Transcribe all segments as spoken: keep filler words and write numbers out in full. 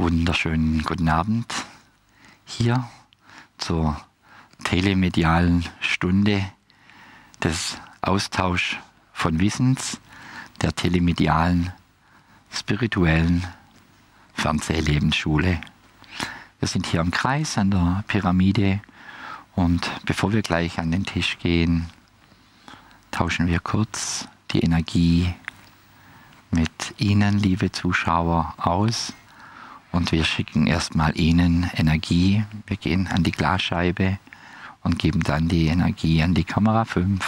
Wunderschönen guten Abend hier zur telemedialen Stunde des Austauschs von Wissens, der telemedialen, spirituellen Fernsehlebensschule. Wir sind hier im Kreis an der Pyramide und bevor wir gleich an den Tisch gehen, tauschen wir kurz die Energie mit Ihnen, liebe Zuschauer, aus. Und wir schicken erstmal Ihnen Energie. Wir gehen an die Glasscheibe und geben dann die Energie an die Kamera fünf.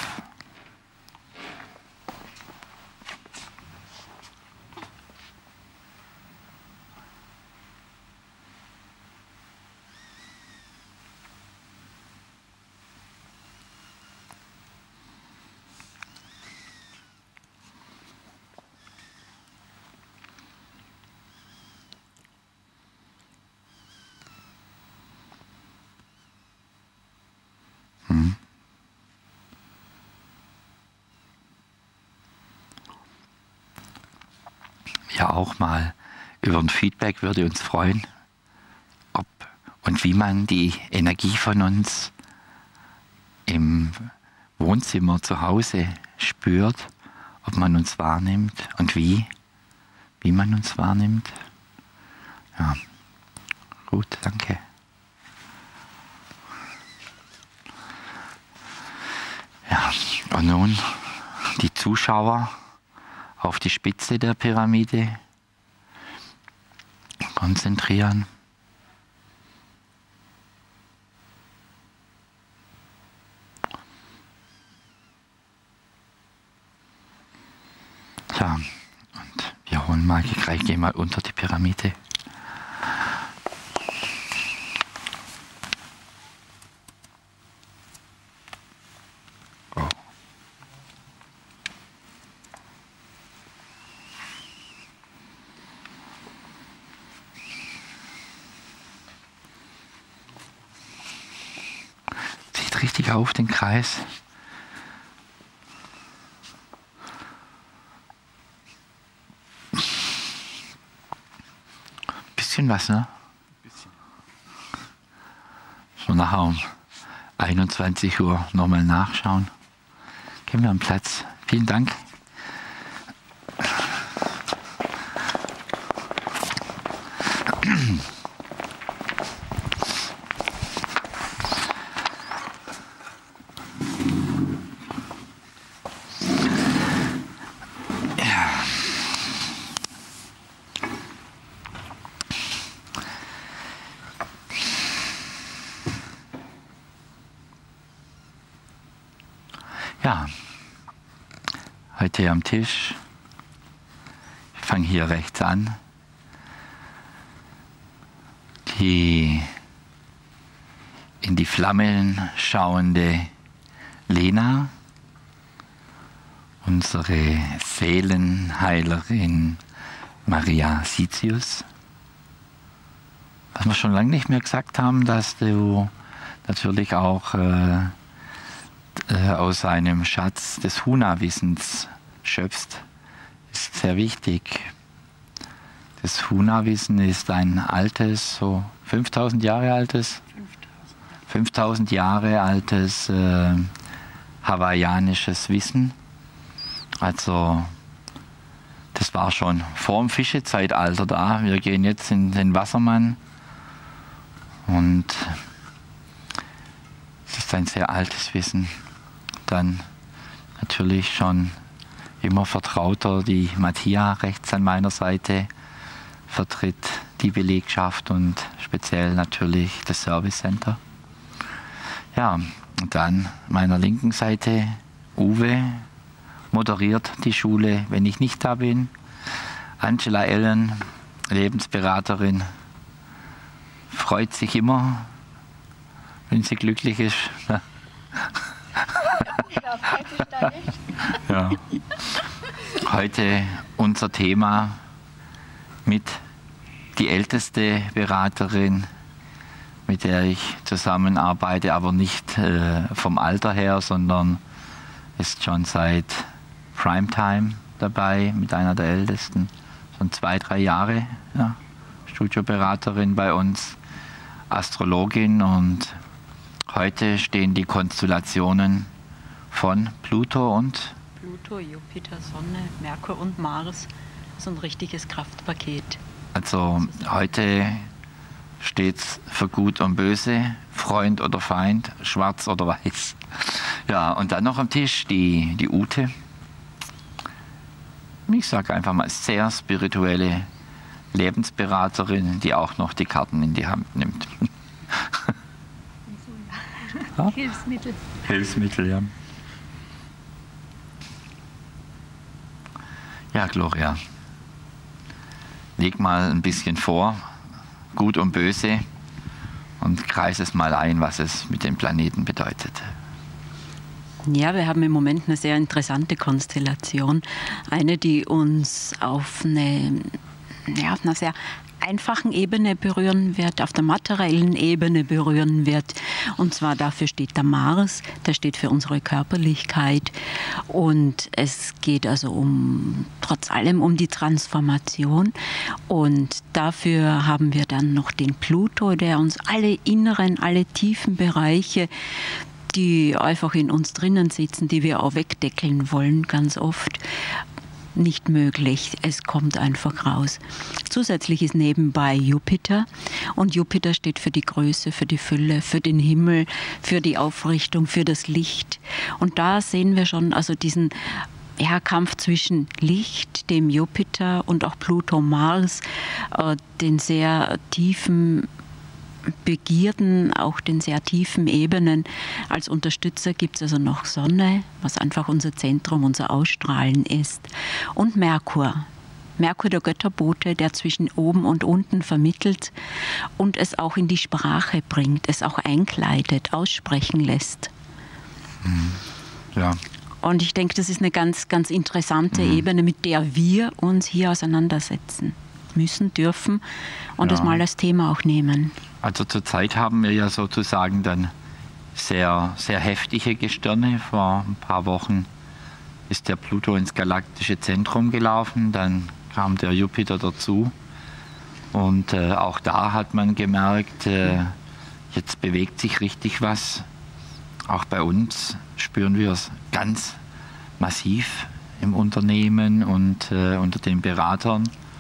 Ja, auch mal über ein Feedback würde uns freuen, ob und wie man die Energie von uns im Wohnzimmer zu Hause spürt, ob man uns wahrnimmt und wie, wie man uns wahrnimmt. Ja, gut, danke. Ja, und nun die Zuschauer auf die Spitze der Pyramide konzentrieren. Ja, und wir holen mal, ich gehe mal unter die Pyramide. Richtig auf den Kreis. Bisschen was, ne? Bisschen. So nachher um einundzwanzig Uhr nochmal nachschauen. Gehen wir am Platz. Vielen Dank. Ja, heute am Tisch, ich fange hier rechts an, die in die Flammen schauende Lena, unsere Seelenheilerin Maria Sitius. Was wir schon lange nicht mehr gesagt haben, dass du natürlich auch äh, aus einem Schatz des Huna-Wissens schöpfst, ist sehr wichtig. Das Huna-Wissen ist ein altes, so fünftausend Jahre altes, fünftausend Jahre altes äh, hawaiianisches Wissen. Also das war schon vor dem Fischezeitalter da. Wir gehen jetzt in den Wassermann und es ist ein sehr altes Wissen. Dann natürlich schon immer vertrauter, die Mattia rechts an meiner Seite vertritt die Belegschaft und speziell natürlich das Service Center. Ja, und dann meiner linken Seite Uwe moderiert die Schule, wenn ich nicht da bin. Angela Ellen, Lebensberaterin, freut sich immer, wenn sie glücklich ist. Ja, freut sich da nicht. Ja. Heute unser Thema mit die älteste Beraterin, mit der ich zusammenarbeite, aber nicht äh, vom Alter her, sondern ist schon seit Primetime dabei, mit einer der Ältesten, schon zwei, drei Jahre, ja, Studioberaterin bei uns, Astrologin, und heute stehen die Konstellationen von Pluto und Pluto, Jupiter, Sonne, Merkur und Mars. So ein richtiges Kraftpaket. Also heute steht es für Gut und Böse, Freund oder Feind, schwarz oder weiß. Ja, und dann noch am Tisch die, die Ute. Ich sage einfach mal, sehr spirituelle Lebensberaterin, die auch noch die Karten in die Hand nimmt. Ja. Hilfsmittel. Hilfsmittel, ja. Ja, Gloria, leg mal ein bisschen vor, Gut und Böse, und kreis es mal ein, was es mit den Planeten bedeutet. Ja, wir haben im Moment eine sehr interessante Konstellation. Eine, die uns auf eine, ja, auf einer sehr einfachen Ebene berühren wird, auf der materiellen Ebene berühren wird. Und zwar dafür steht der Mars, der steht für unsere Körperlichkeit. Und es geht also um, trotz allem um die Transformation. Und dafür haben wir dann noch den Pluto, der uns alle inneren, alle tiefen Bereiche, die einfach in uns drinnen sitzen, die wir auch wegdeckeln wollen, ganz oft, nicht möglich. Es kommt einfach raus. Zusätzlich ist nebenbei Jupiter, und Jupiter steht für die Größe, für die Fülle, für den Himmel, für die Aufrichtung, für das Licht. Und da sehen wir schon also diesen ja, Kampf zwischen Licht, dem Jupiter, und auch Pluto, Mars, äh, den sehr tiefen Begierden, auch den sehr tiefen Ebenen. Als Unterstützer gibt es also noch Sonne, was einfach unser Zentrum, unser Ausstrahlen ist. Und Merkur. Merkur, der Götterbote, der zwischen oben und unten vermittelt und es auch in die Sprache bringt, es auch einkleidet, aussprechen lässt. Mhm. Ja. Und ich denke, das ist eine ganz, ganz interessante mhm. Ebene, mit der wir uns hier auseinandersetzen müssen, dürfen und ja. das mal als Thema auch nehmen. Also zurzeit haben wir ja sozusagen dann sehr, sehr heftige Gestirne. Vor ein paar Wochen ist der Pluto ins galaktische Zentrum gelaufen, dann kam der Jupiter dazu. Und äh, auch da hat man gemerkt, äh, jetzt bewegt sich richtig was. Auch bei uns spüren wir es ganz massiv im Unternehmen und äh, unter den Beratern.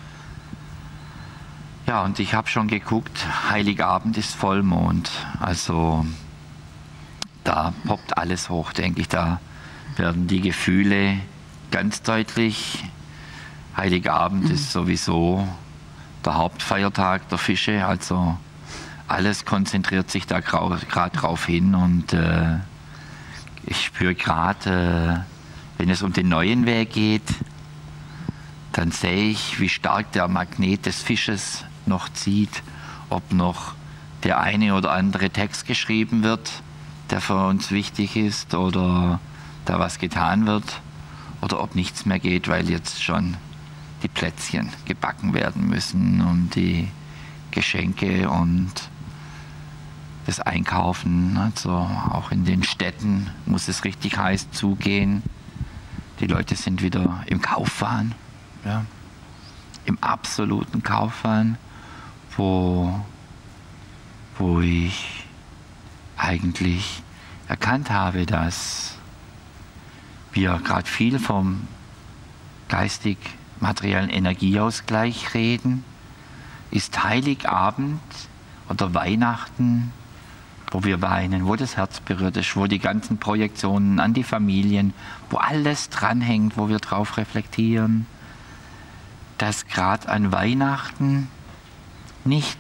Ja, und ich habe schon geguckt, Heiligabend ist Vollmond, also da poppt alles hoch, denke ich, da werden die Gefühle ganz deutlich. Heiligabend mhm. ist sowieso der Hauptfeiertag der Fische, also alles konzentriert sich da gerade drauf hin, und äh, ich spüre gerade, äh, wenn es um den neuen Weg geht, dann sehe ich, wie stark der Magnet des Fisches noch zieht, ob noch der eine oder andere Text geschrieben wird, der für uns wichtig ist, oder da was getan wird, oder ob nichts mehr geht, weil jetzt schon die Plätzchen gebacken werden müssen und die Geschenke und das Einkaufen. Also auch in den Städten muss es richtig heiß zugehen. Die Leute sind wieder im Kaufwahn, ja, im absoluten Kaufwahn, wo, wo ich eigentlich erkannt habe, dass wir gerade viel vom geistig-materiellen Energieausgleich reden, ist Heiligabend oder Weihnachten, wo wir weinen, wo das Herz berührt ist, wo die ganzen Projektionen an die Familien, wo alles dranhängt, wo wir drauf reflektieren, dass gerade an Weihnachten nicht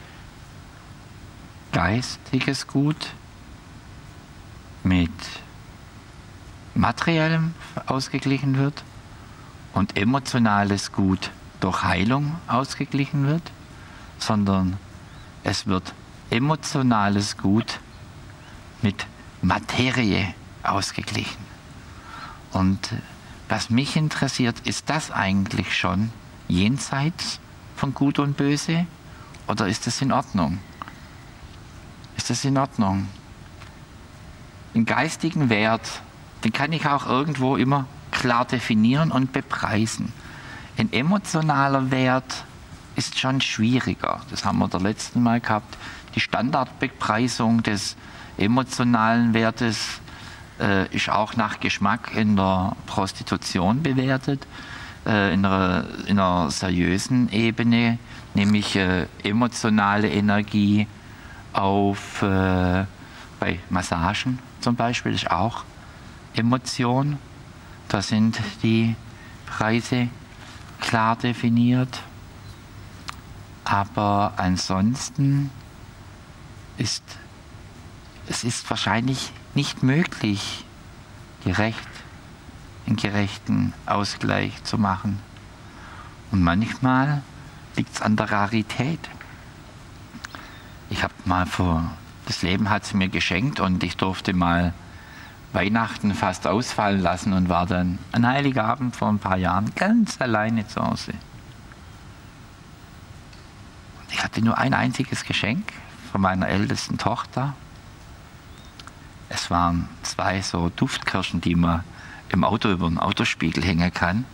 geistiges Gut mit materiellem ausgeglichen wird und emotionales Gut durch Heilung ausgeglichen wird, sondern es wird emotionales Gut mit Materie ausgeglichen. Und was mich interessiert, ist das eigentlich schon jenseits von Gut und Böse, oder ist das in Ordnung? Ist das in Ordnung? Den geistigen Wert, den kann ich auch irgendwo immer klar definieren und bepreisen. Ein emotionaler Wert ist schon schwieriger. Das haben wir das letzte Mal gehabt. Die Standardbepreisung des emotionalen Wertes äh, ist auch nach Geschmack in der Prostitution bewertet, äh, in, einer, in einer seriösen Ebene, nämlich äh, emotionale Energie auf, äh, bei Massagen zum Beispiel, ist auch Emotion. Da sind die Preise klar definiert. Aber ansonsten ist es ist wahrscheinlich nicht möglich, gerecht, einen gerechten Ausgleich zu machen. Und manchmal liegt es an der Rarität. Ich habe mal vor, das Leben hat es mir geschenkt und ich durfte mal Weihnachten fast ausfallen lassen und war dann an Heiligabend vor ein paar Jahren ganz alleine zu Hause. Und ich hatte nur ein einziges Geschenk von meiner ältesten Tochter. Es waren zwei so Duftkirschen, die man im Auto über den Autospiegel hängen kann.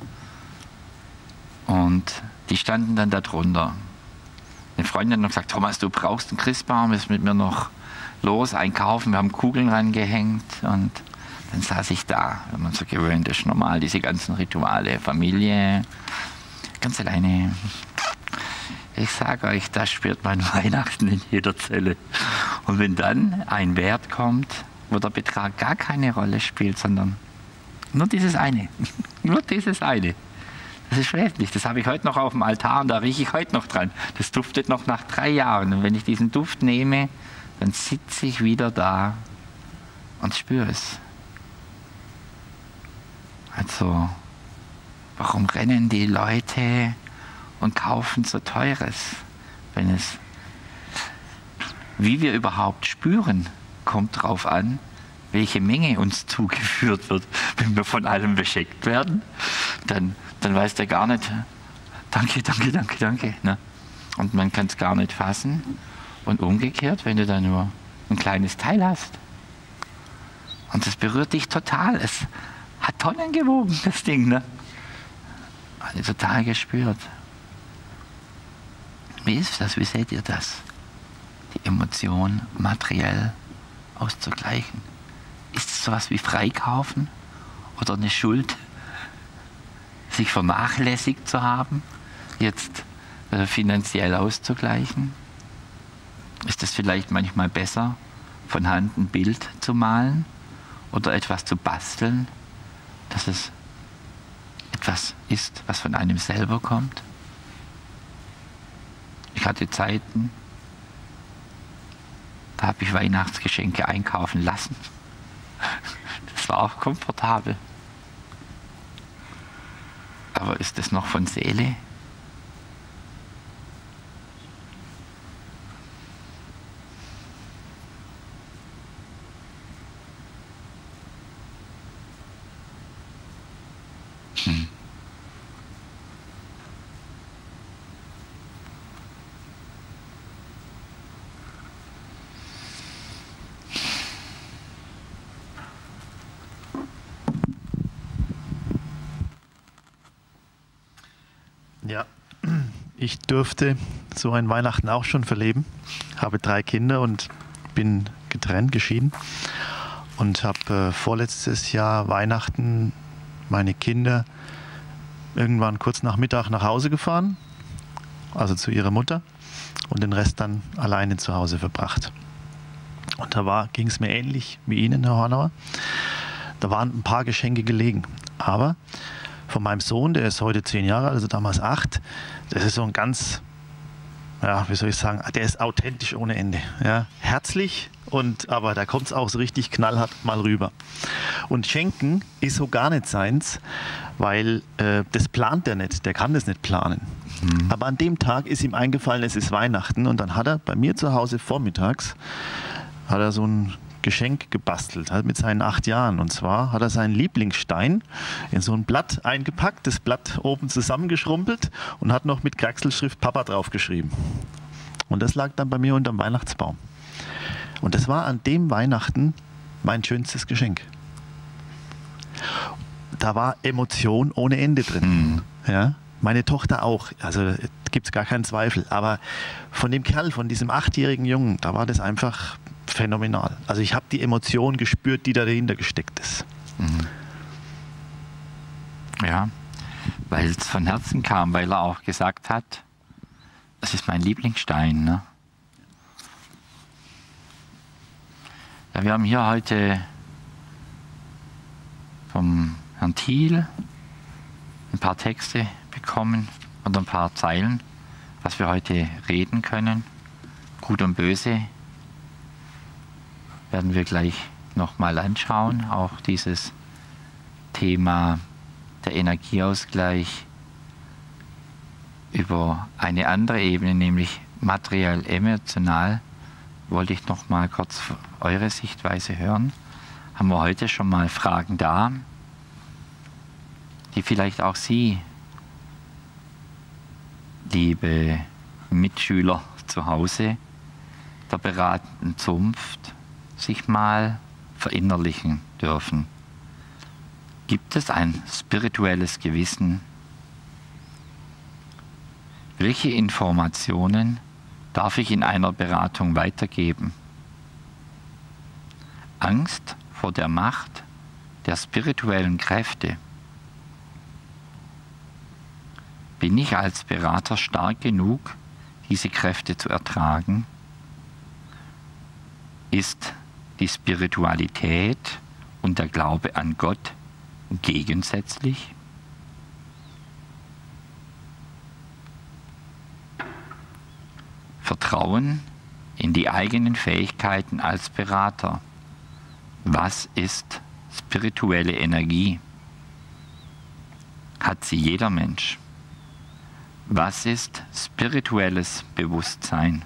Und die standen dann da drunter. Eine Freundin hat gesagt, Thomas, du brauchst einen Christbaum, ist mit mir noch los, einkaufen. Wir haben Kugeln rangehängt und dann saß ich da, wenn man so gewöhnt ist, normal, diese ganzen Rituale, Familie, ganz alleine. Ich sage euch, das spürt man Weihnachten in jeder Zelle. Und wenn dann ein Wert kommt, wo der Betrag gar keine Rolle spielt, sondern nur dieses eine, nur dieses eine. Das ist schrecklich, das habe ich heute noch auf dem Altar und da rieche ich heute noch dran. Das duftet noch nach drei Jahren und wenn ich diesen Duft nehme, dann sitze ich wieder da und spüre es. Also, warum rennen die Leute und kaufen so Teures, wenn es, wie wir überhaupt spüren, kommt drauf an, welche Menge uns zugeführt wird. Wenn wir von allem beschenkt werden, dann, dann weiß der gar nicht, danke, danke, danke, danke. Ne? Und man kann es gar nicht fassen. Und umgekehrt, wenn du da nur ein kleines Teil hast. Und das berührt dich total. Es hat Tonnen gewogen, das Ding. Ne? Also total gespürt. Wie ist das? Wie seht ihr das? Die Emotion materiell auszugleichen. Ist es sowas wie Freikaufen oder eine Schuld, sich vernachlässigt zu haben, jetzt äh, finanziell auszugleichen? Ist es vielleicht manchmal besser, von Hand ein Bild zu malen oder etwas zu basteln, dass es etwas ist, was von einem selber kommt? Ich hatte Zeiten, da habe ich Weihnachtsgeschenke einkaufen lassen. Das war auch komfortabel. Aber ist das noch von Seele? Hm. Ja, ich durfte so ein Weihnachten auch schon verleben. Habe drei Kinder und bin getrennt, geschieden. Und habe äh, vorletztes Jahr Weihnachten meine Kinder irgendwann kurz nach Mittag nach Hause gefahren, also zu ihrer Mutter, und den Rest dann alleine zu Hause verbracht. Und da ging es mir ähnlich wie Ihnen, Herr Hornauer. Da waren ein paar Geschenke gelegen, aber von meinem Sohn, der ist heute zehn Jahre alt, also damals acht, das ist so ein ganz, ja, wie soll ich sagen, der ist authentisch ohne Ende. Ja, herzlich, und, aber da kommt es auch so richtig knallhart mal rüber. Und Schenken ist so gar nicht seins, weil äh, das plant er nicht, der kann das nicht planen. Mhm. Aber an dem Tag ist ihm eingefallen, es ist Weihnachten, und dann hat er bei mir zu Hause vormittags, hat er so ein Geschenk gebastelt, halt mit seinen acht Jahren. Und zwar hat er seinen Lieblingsstein in so ein Blatt eingepackt, das Blatt oben zusammengeschrumpelt und hat noch mit Kraxelschrift Papa draufgeschrieben. Und das lag dann bei mir unterm Weihnachtsbaum. Und das war an dem Weihnachten mein schönstes Geschenk. Da war Emotion ohne Ende drin. Mhm. Ja? Meine Tochter auch, also gibt es gar keinen Zweifel. Aber von dem Kerl, von diesem achtjährigen Jungen, da war das einfach phänomenal. Also ich habe die Emotion gespürt, die da dahinter gesteckt ist. Mhm. Ja, weil es von Herzen kam, weil er auch gesagt hat, das ist mein Lieblingsstein. Ne? Ja, wir haben hier heute vom Herrn Thiel ein paar Texte bekommen und ein paar Zeilen, was wir heute reden können. Gut und Böse werden wir gleich nochmal anschauen. Auch dieses Thema der Energieausgleich über eine andere Ebene, nämlich materiell-emotional, wollte ich noch mal kurz eure Sichtweise hören. Haben wir heute schon mal Fragen da, die vielleicht auch Sie, liebe Mitschüler zu Hause der beratenden Zunft, sich mal verinnerlichen dürfen. Gibt es ein spirituelles Gewissen? Welche Informationen darf ich in einer Beratung weitergeben? Angst vor der Macht der spirituellen Kräfte. Bin ich als Berater stark genug, diese Kräfte zu ertragen? Ist die Spiritualität und der Glaube an Gott gegensätzlich? Vertrauen in die eigenen Fähigkeiten als Berater. Was ist spirituelle Energie? Hat sie jeder Mensch? Was ist spirituelles Bewusstsein?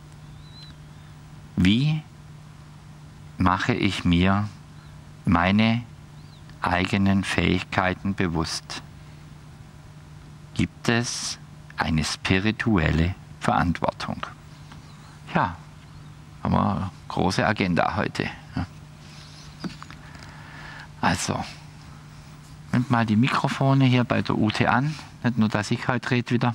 Wie mache ich mir meine eigenen Fähigkeiten bewusst? Gibt es eine spirituelle Verantwortung? Ja, haben wir eine große Agenda heute. Also, nehmt mal die Mikrofone hier bei der Ute an. Nicht nur, dass ich heute rede wieder.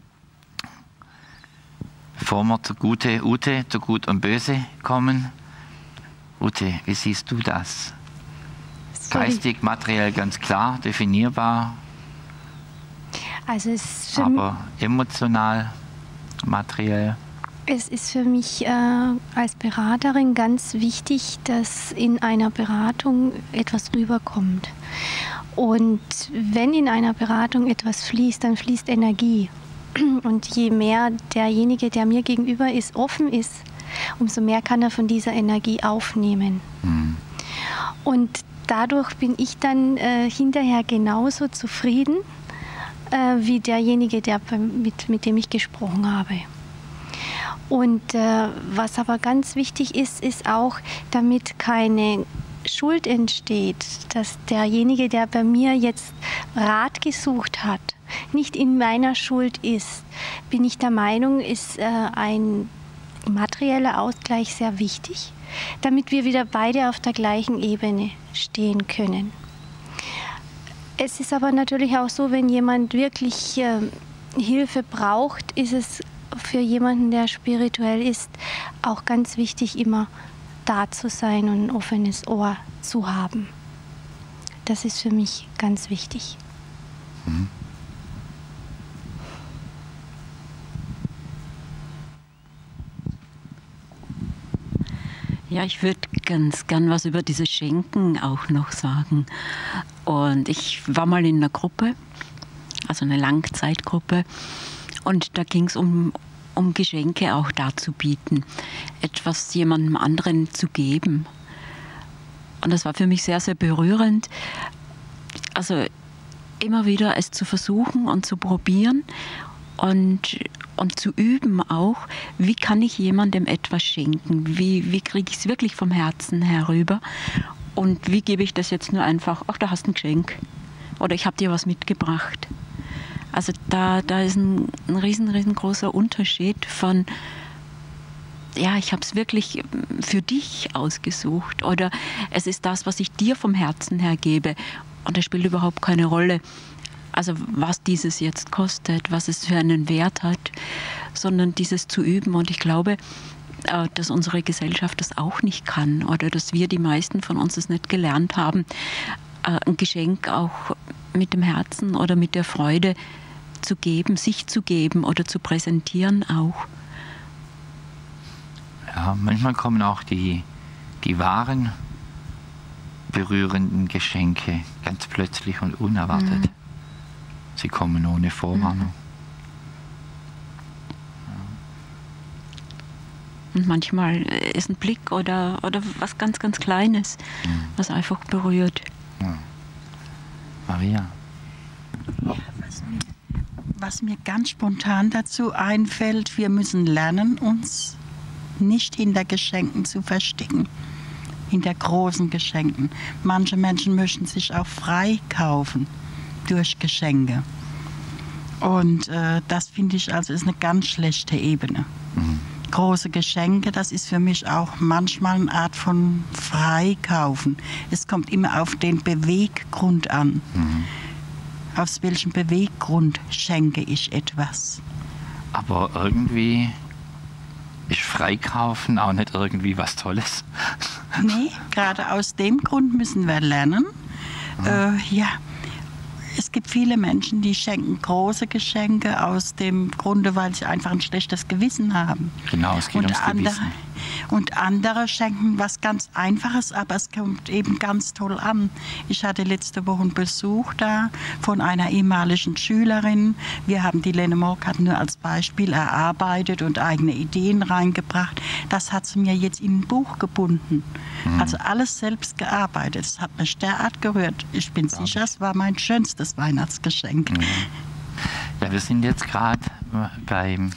Bevor wir zu Gute, Ute, zu Gut und Böse kommen. Ute, wie siehst du das? Sorry. Geistig, materiell ganz klar, definierbar. Also es ist für aber emotional, materiell. Es ist für mich äh, als Beraterin ganz wichtig, dass in einer Beratung etwas rüberkommt. Und wenn in einer Beratung etwas fließt, dann fließt Energie. Und je mehr derjenige, der mir gegenüber ist, offen ist, umso mehr kann er von dieser Energie aufnehmen. Mhm. Und dadurch bin ich dann äh, hinterher genauso zufrieden äh, wie derjenige, der, mit, mit dem ich gesprochen habe. Und äh, was aber ganz wichtig ist, ist auch, damit keine Schuld entsteht, dass derjenige, der bei mir jetzt Rat gesucht hat, nicht in meiner Schuld ist, bin ich der Meinung, ist äh, ein materieller Ausgleich sehr wichtig, damit wir wieder beide auf der gleichen Ebene stehen können. Es ist aber natürlich auch so, wenn jemand wirklich äh, Hilfe braucht, ist es für jemanden, der spirituell ist, auch ganz wichtig, immer da zu sein und ein offenes Ohr zu haben. Das ist für mich ganz wichtig. Mhm. Ja, ich würde ganz gern was über dieses Schenken auch noch sagen. Und ich war mal in einer Gruppe, also eine Langzeitgruppe, und da ging es um, um Geschenke auch darzubieten, etwas jemandem anderen zu geben. Und das war für mich sehr, sehr berührend. Also immer wieder es zu versuchen und zu probieren und, und zu üben auch, wie kann ich jemandem etwas schenken, wie, wie kriege ich es wirklich vom Herzen herüber und wie gebe ich das jetzt nur einfach, ach, da hast du ein Geschenk oder ich habe dir was mitgebracht. Also da, da ist ein, ein riesen, riesengroßer Unterschied von, ja, ich habe es wirklich für dich ausgesucht oder es ist das, was ich dir vom Herzen her gebe und das spielt überhaupt keine Rolle, also was dieses jetzt kostet, was es für einen Wert hat, sondern dieses zu üben. Und ich glaube, dass unsere Gesellschaft das auch nicht kann oder dass wir, die meisten von uns, es nicht gelernt haben, ein Geschenk auch mit dem Herzen oder mit der Freude zu geben, sich zu geben oder zu präsentieren auch. Ja, manchmal kommen auch die, die wahren berührenden Geschenke ganz plötzlich und unerwartet. Mhm. Sie kommen ohne Vorwarnung. Und manchmal ist ein Blick oder, oder was ganz, ganz Kleines, mhm. was einfach berührt. Ja. Maria? Ja, was, mir, was mir ganz spontan dazu einfällt, wir müssen lernen, uns nicht hinter Geschenken zu verstecken, hinter großen Geschenken. Manche Menschen möchten sich auch frei kaufen durch Geschenke. Und äh, das finde ich also ist eine ganz schlechte Ebene. Mhm. Große Geschenke, das ist für mich auch manchmal eine Art von Freikaufen. Es kommt immer auf den Beweggrund an. Mhm. Aus welchem Beweggrund schenke ich etwas? Aber irgendwie ist Freikaufen auch nicht irgendwie was Tolles. Nee, gerade aus dem Grund müssen wir lernen. Mhm. Äh, ja, es gibt viele Menschen, die schenken große Geschenke aus dem Grunde, weil sie einfach ein schlechtes Gewissen haben. Genau, es geht und ums andere, Gewissen. Und andere schenken was ganz Einfaches, aber es kommt eben ganz toll an. Ich hatte letzte Woche einen Besuch da von einer ehemaligen Schülerin. Wir haben die Lenormand nur als Beispiel erarbeitet und eigene Ideen reingebracht. Das hat sie mir jetzt in ein Buch gebunden. Mhm. Also alles selbst gearbeitet. Das hat mich derart gerührt. Ich bin Glaube sicher, ich. Es war mein schönstes Weihnachtsgeschenk. Mhm. Ja, wir sind jetzt gerade beim,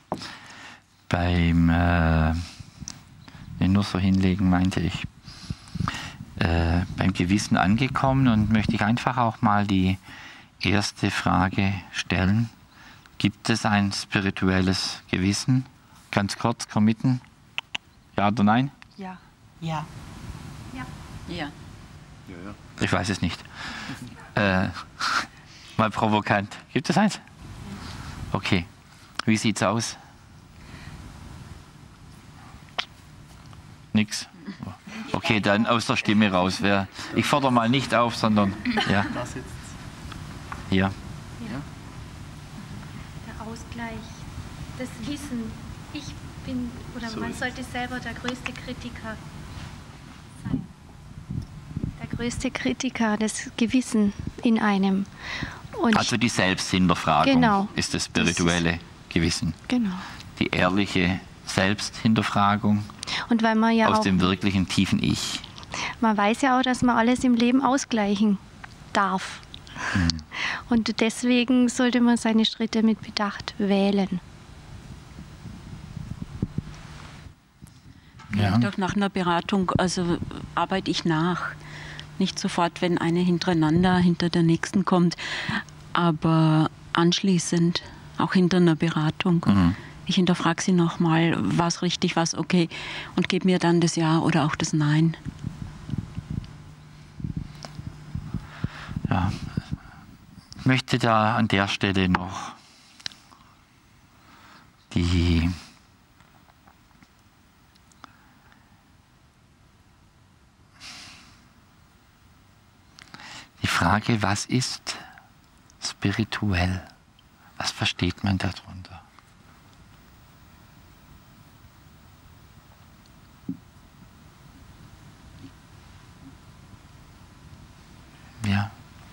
beim äh, nur so hinlegen, meinte ich, äh, beim Gewissen angekommen und möchte ich einfach auch mal die erste Frage stellen. Gibt es ein spirituelles Gewissen? Ganz kurz, committen? Ja oder nein? Ja. Ja. Ja. Ja. Ich weiß es nicht. Äh, mal provokant. Gibt es eins? Okay. Wie sieht's aus? Nix. Okay, dann aus der Stimme raus. Wer, ich fordere mal nicht auf, sondern ja. Hier. Ja. Der Ausgleich, das Wissen. Ich bin, oder so man sollte selber der größte Kritiker sein. Der größte Kritiker, das Gewissen in einem. Und also die Selbsthinterfragung genau, ist das spirituelle Gewissen. Genau. Die ehrliche Selbsthinterfragung und weil man ja aus auch, dem wirklichen tiefen Ich. Man weiß ja auch, dass man alles im Leben ausgleichen darf. Hm. Und deswegen sollte man seine Schritte mit Bedacht wählen. Ja. Doch nach einer Beratung, also arbeite ich nach. Nicht sofort, wenn eine hintereinander hinter der nächsten kommt, aber anschließend, auch hinter einer Beratung. Mhm. Ich hinterfrage sie nochmal, was richtig, was okay, und gebe mir dann das Ja oder auch das Nein. Ja, ich möchte da an der Stelle noch die die Frage, was ist spirituell? Was versteht man darunter? Ja.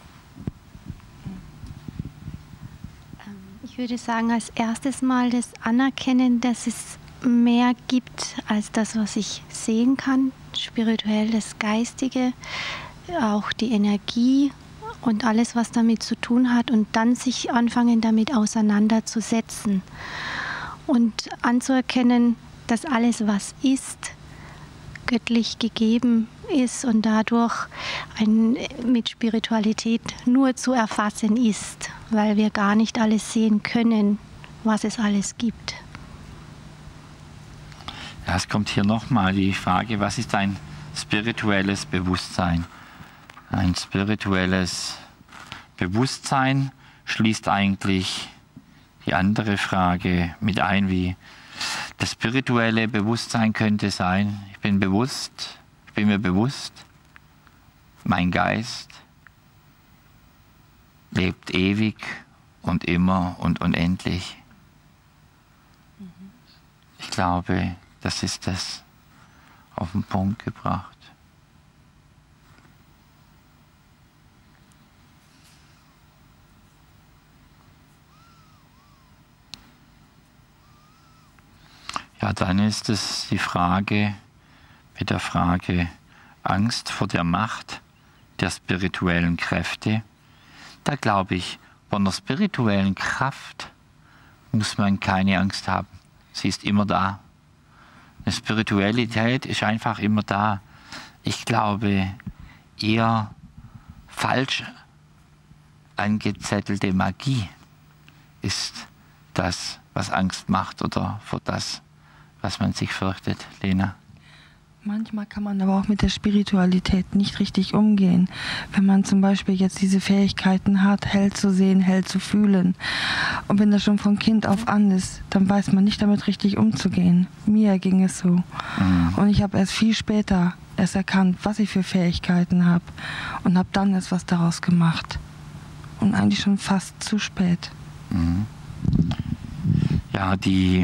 Ich würde sagen, als erstes Mal das Anerkennen, dass es mehr gibt als das, was ich sehen kann. Spirituell das Geistige, auch die Energie und alles, was damit zu tun hat. Und dann sich anfangen, damit auseinanderzusetzen. Und anzuerkennen, dass alles, was ist, göttlich gegeben ist und dadurch ein, mit Spiritualität nur zu erfassen ist, weil wir gar nicht alles sehen können, was es alles gibt. Ja, es kommt hier nochmal die Frage, was ist ein spirituelles Bewusstsein? Ein spirituelles Bewusstsein schließt eigentlich die andere Frage mit ein, wie das spirituelle Bewusstsein könnte sein. Ich bin bewusst, ich bin mir bewusst, mein Geist lebt ewig und immer und unendlich. Ich glaube, das ist das auf den Punkt gebracht. Ja, dann ist es die Frage, mit der Frage Angst vor der Macht der spirituellen Kräfte. Da glaube ich, von der spirituellen Kraft muss man keine Angst haben. Sie ist immer da. Eine Spiritualität ist einfach immer da. Ich glaube, eher falsch angezettelte Magie ist das, was Angst macht oder vor das, was man sich fürchtet. Lena? Manchmal kann man aber auch mit der Spiritualität nicht richtig umgehen. Wenn man zum Beispiel jetzt diese Fähigkeiten hat, hell zu sehen, hell zu fühlen. Und wenn das schon von Kind auf an ist, dann weiß man nicht damit richtig umzugehen. Mir ging es so. Mhm. Und ich habe erst viel später erst erkannt, was ich für Fähigkeiten habe. Und habe dann erst was daraus gemacht. Und eigentlich schon fast zu spät. Mhm. Ja, die...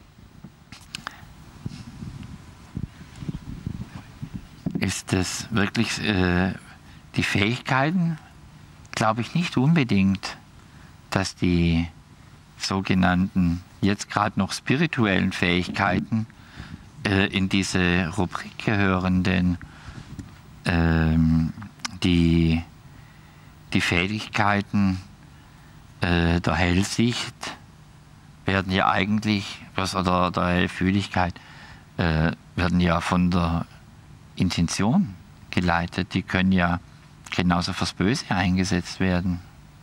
Ist es wirklich äh, die Fähigkeiten? Glaube ich nicht unbedingt, dass die sogenannten, jetzt gerade noch spirituellen Fähigkeiten äh, in diese Rubrik gehören, denn ähm, die, die Fähigkeiten äh, der Hellsicht werden ja eigentlich, was, oder der Hellfühligkeit, äh, werden ja von der Intention geleitet, die können ja genauso fürs Böse eingesetzt werden.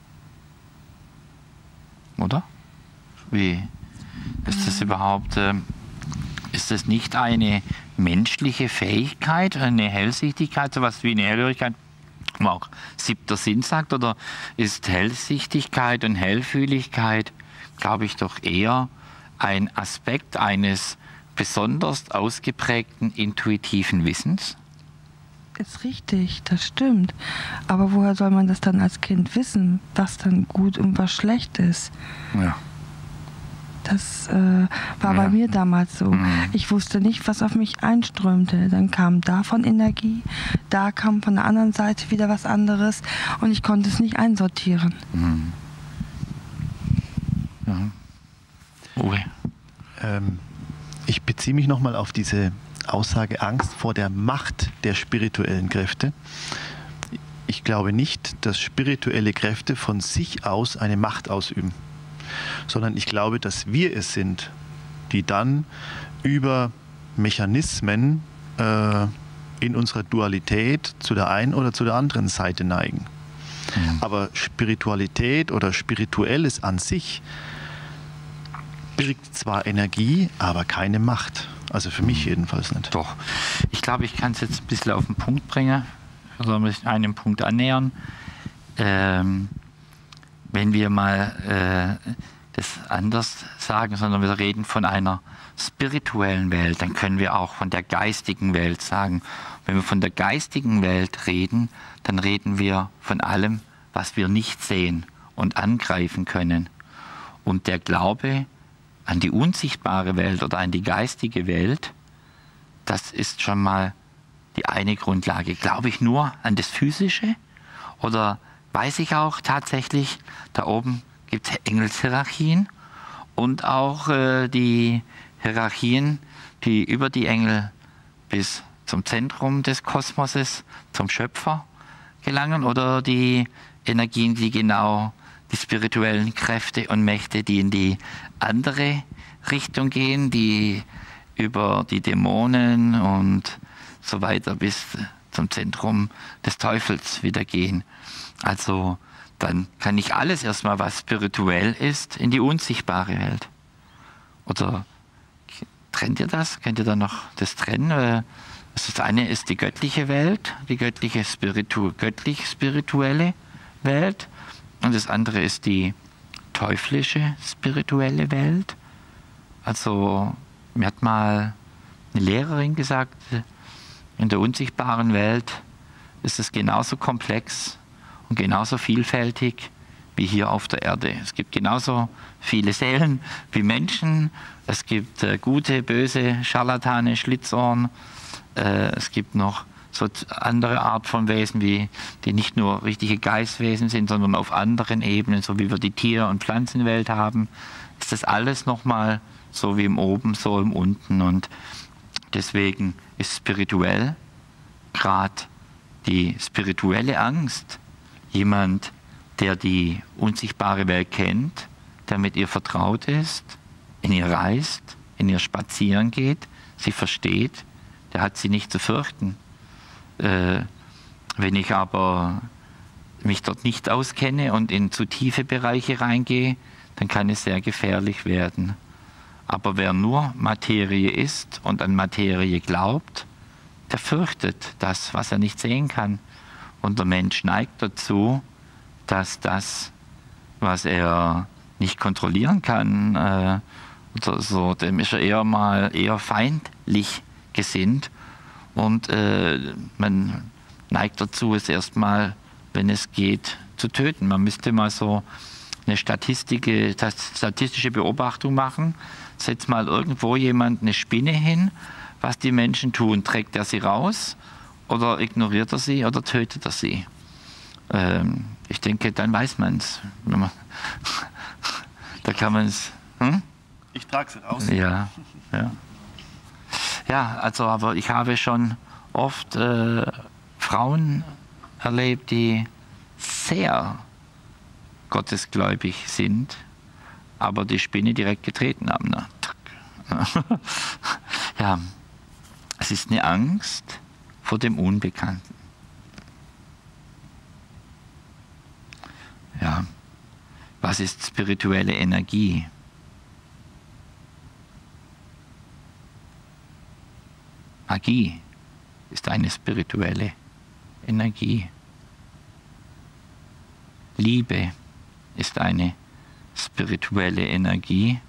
Oder? Wie ist das überhaupt, äh, ist das nicht eine menschliche Fähigkeit, eine Hellsichtigkeit, sowas wie eine Hellhörigkeit, wo man auch siebter Sinn sagt, oder ist Hellsichtigkeit und Hellfühligkeit, glaube ich, doch eher ein Aspekt eines besonders ausgeprägten intuitiven Wissens? Ist richtig, das stimmt. Aber woher soll man das dann als Kind wissen, was dann gut und was schlecht ist? Ja. Das äh, war ja. bei mir damals so. Mhm. Ich wusste nicht, was auf mich einströmte. Dann kam davon Energie, da kam von der anderen Seite wieder was anderes und ich konnte es nicht einsortieren. Mhm. Ja. Uwe. Ähm. Ich beziehe mich nochmal auf diese Aussage Angst vor der Macht der spirituellen Kräfte. Ich glaube nicht, dass spirituelle Kräfte von sich aus eine Macht ausüben, sondern ich glaube, dass wir es sind, die dann über Mechanismen äh, in unserer Dualität zu der einen oder zu der anderen Seite neigen. Mhm. Aber Spiritualität oder Spirituelles an sich birgt zwar Energie, aber keine Macht. Also für mich jedenfalls nicht. Doch. Ich glaube, ich kann es jetzt ein bisschen auf den Punkt bringen. Oder mich einem Punkt annähern. Ähm, wenn wir mal äh, das anders sagen, sondern wir reden von einer spirituellen Welt, dann können wir auch von der geistigen Welt sagen. Wenn wir von der geistigen Welt reden, dann reden wir von allem, was wir nicht sehen und angreifen können. Und der Glaube an die unsichtbare Welt oder an die geistige Welt, das ist schon mal die eine Grundlage. Glaube ich nur an das Physische oder weiß ich auch tatsächlich, da oben gibt es Engelshierarchien und auch äh, die Hierarchien, die über die Engel bis zum Zentrum des Kosmoses, zum Schöpfer gelangen, oder die Energien, die genau die spirituellen Kräfte und Mächte, die in die andere Richtung gehen, die über die Dämonen und so weiter bis zum Zentrum des Teufels wieder gehen. Also dann kann nicht alles erstmal, was spirituell ist, in die unsichtbare Welt. Oder trennt ihr das? Könnt ihr da noch das trennen? Das eine ist die göttliche Welt, die göttliche Spiritu göttlich-spirituelle Welt. und das andere ist die teuflische spirituelle Welt. Also mir hat mal eine Lehrerin gesagt, in der unsichtbaren Welt ist es genauso komplex und genauso vielfältig wie hier auf der Erde. Es gibt genauso viele Seelen wie Menschen. Es gibt äh, gute, böse, Scharlatane, Schlitzohren. Äh, es gibt noch so andere Art von Wesen, wie, die nicht nur richtige Geistwesen sind, sondern auf anderen Ebenen, so wie wir die Tier- und Pflanzenwelt haben. Ist das alles nochmal so wie im Oben, so im Unten. Und deswegen ist spirituell gerade die spirituelle Angst jemand, der die unsichtbare Welt kennt, der mit ihr vertraut ist, in ihr reist, in ihr spazieren geht, sie versteht, der hat sie nicht zu fürchten. Äh, wenn ich aber mich dort nicht auskenne und in zu tiefe Bereiche reingehe, dann kann es sehr gefährlich werden. Aber wer nur Materie ist und an Materie glaubt, der fürchtet das, was er nicht sehen kann. Und der Mensch neigt dazu, dass das, was er nicht kontrollieren kann, äh, oder so, dem ist er eher mal eher feindlich gesinnt. Und äh, man neigt dazu, es erstmal, wenn es geht, zu töten. Man müsste mal so eine Statistik, statistische Beobachtung machen. Setzt mal irgendwo jemand eine Spinne hin, was die Menschen tun. Trägt er sie raus oder ignoriert er sie oder tötet er sie? Ähm, ich denke, dann weiß man es. Da kann man es... Hm? Ich trage sie raus. Ja, ja. Ja, also aber ich habe schon oft äh, Frauen erlebt, die sehr gottesgläubig sind, aber die Spinne direkt getreten haben. Na, ja, es ist eine Angst vor dem Unbekannten. Ja, was ist spirituelle Energie? Magie ist eine spirituelle Energie. Liebe ist eine spirituelle Energie.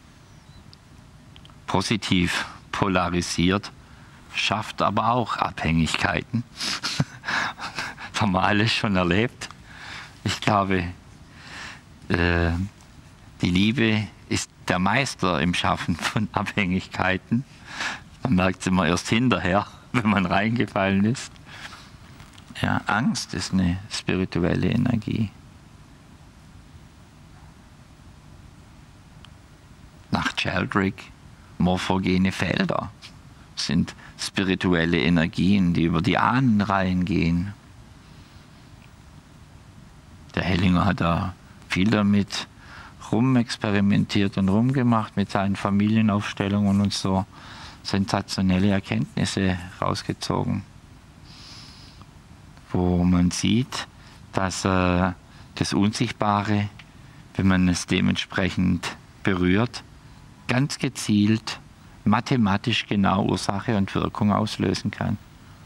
Positiv polarisiert, schafft aber auch Abhängigkeiten. Das haben wir alles schon erlebt. Ich glaube, äh, die Liebe ist der Meister im Schaffen von Abhängigkeiten. Man merkt es immer erst hinterher, wenn man reingefallen ist. Ja, Angst ist eine spirituelle Energie. Nach Sheldrake, morphogene Felder sind spirituelle Energien, die über die Ahnenreihen gehen. Der Hellinger hat da viel damit rumexperimentiert und rumgemacht mit seinen Familienaufstellungen und so sensationelle Erkenntnisse rausgezogen, wo man sieht, dass äh, das Unsichtbare, wenn man es dementsprechend berührt, ganz gezielt, mathematisch genau Ursache und Wirkung auslösen kann.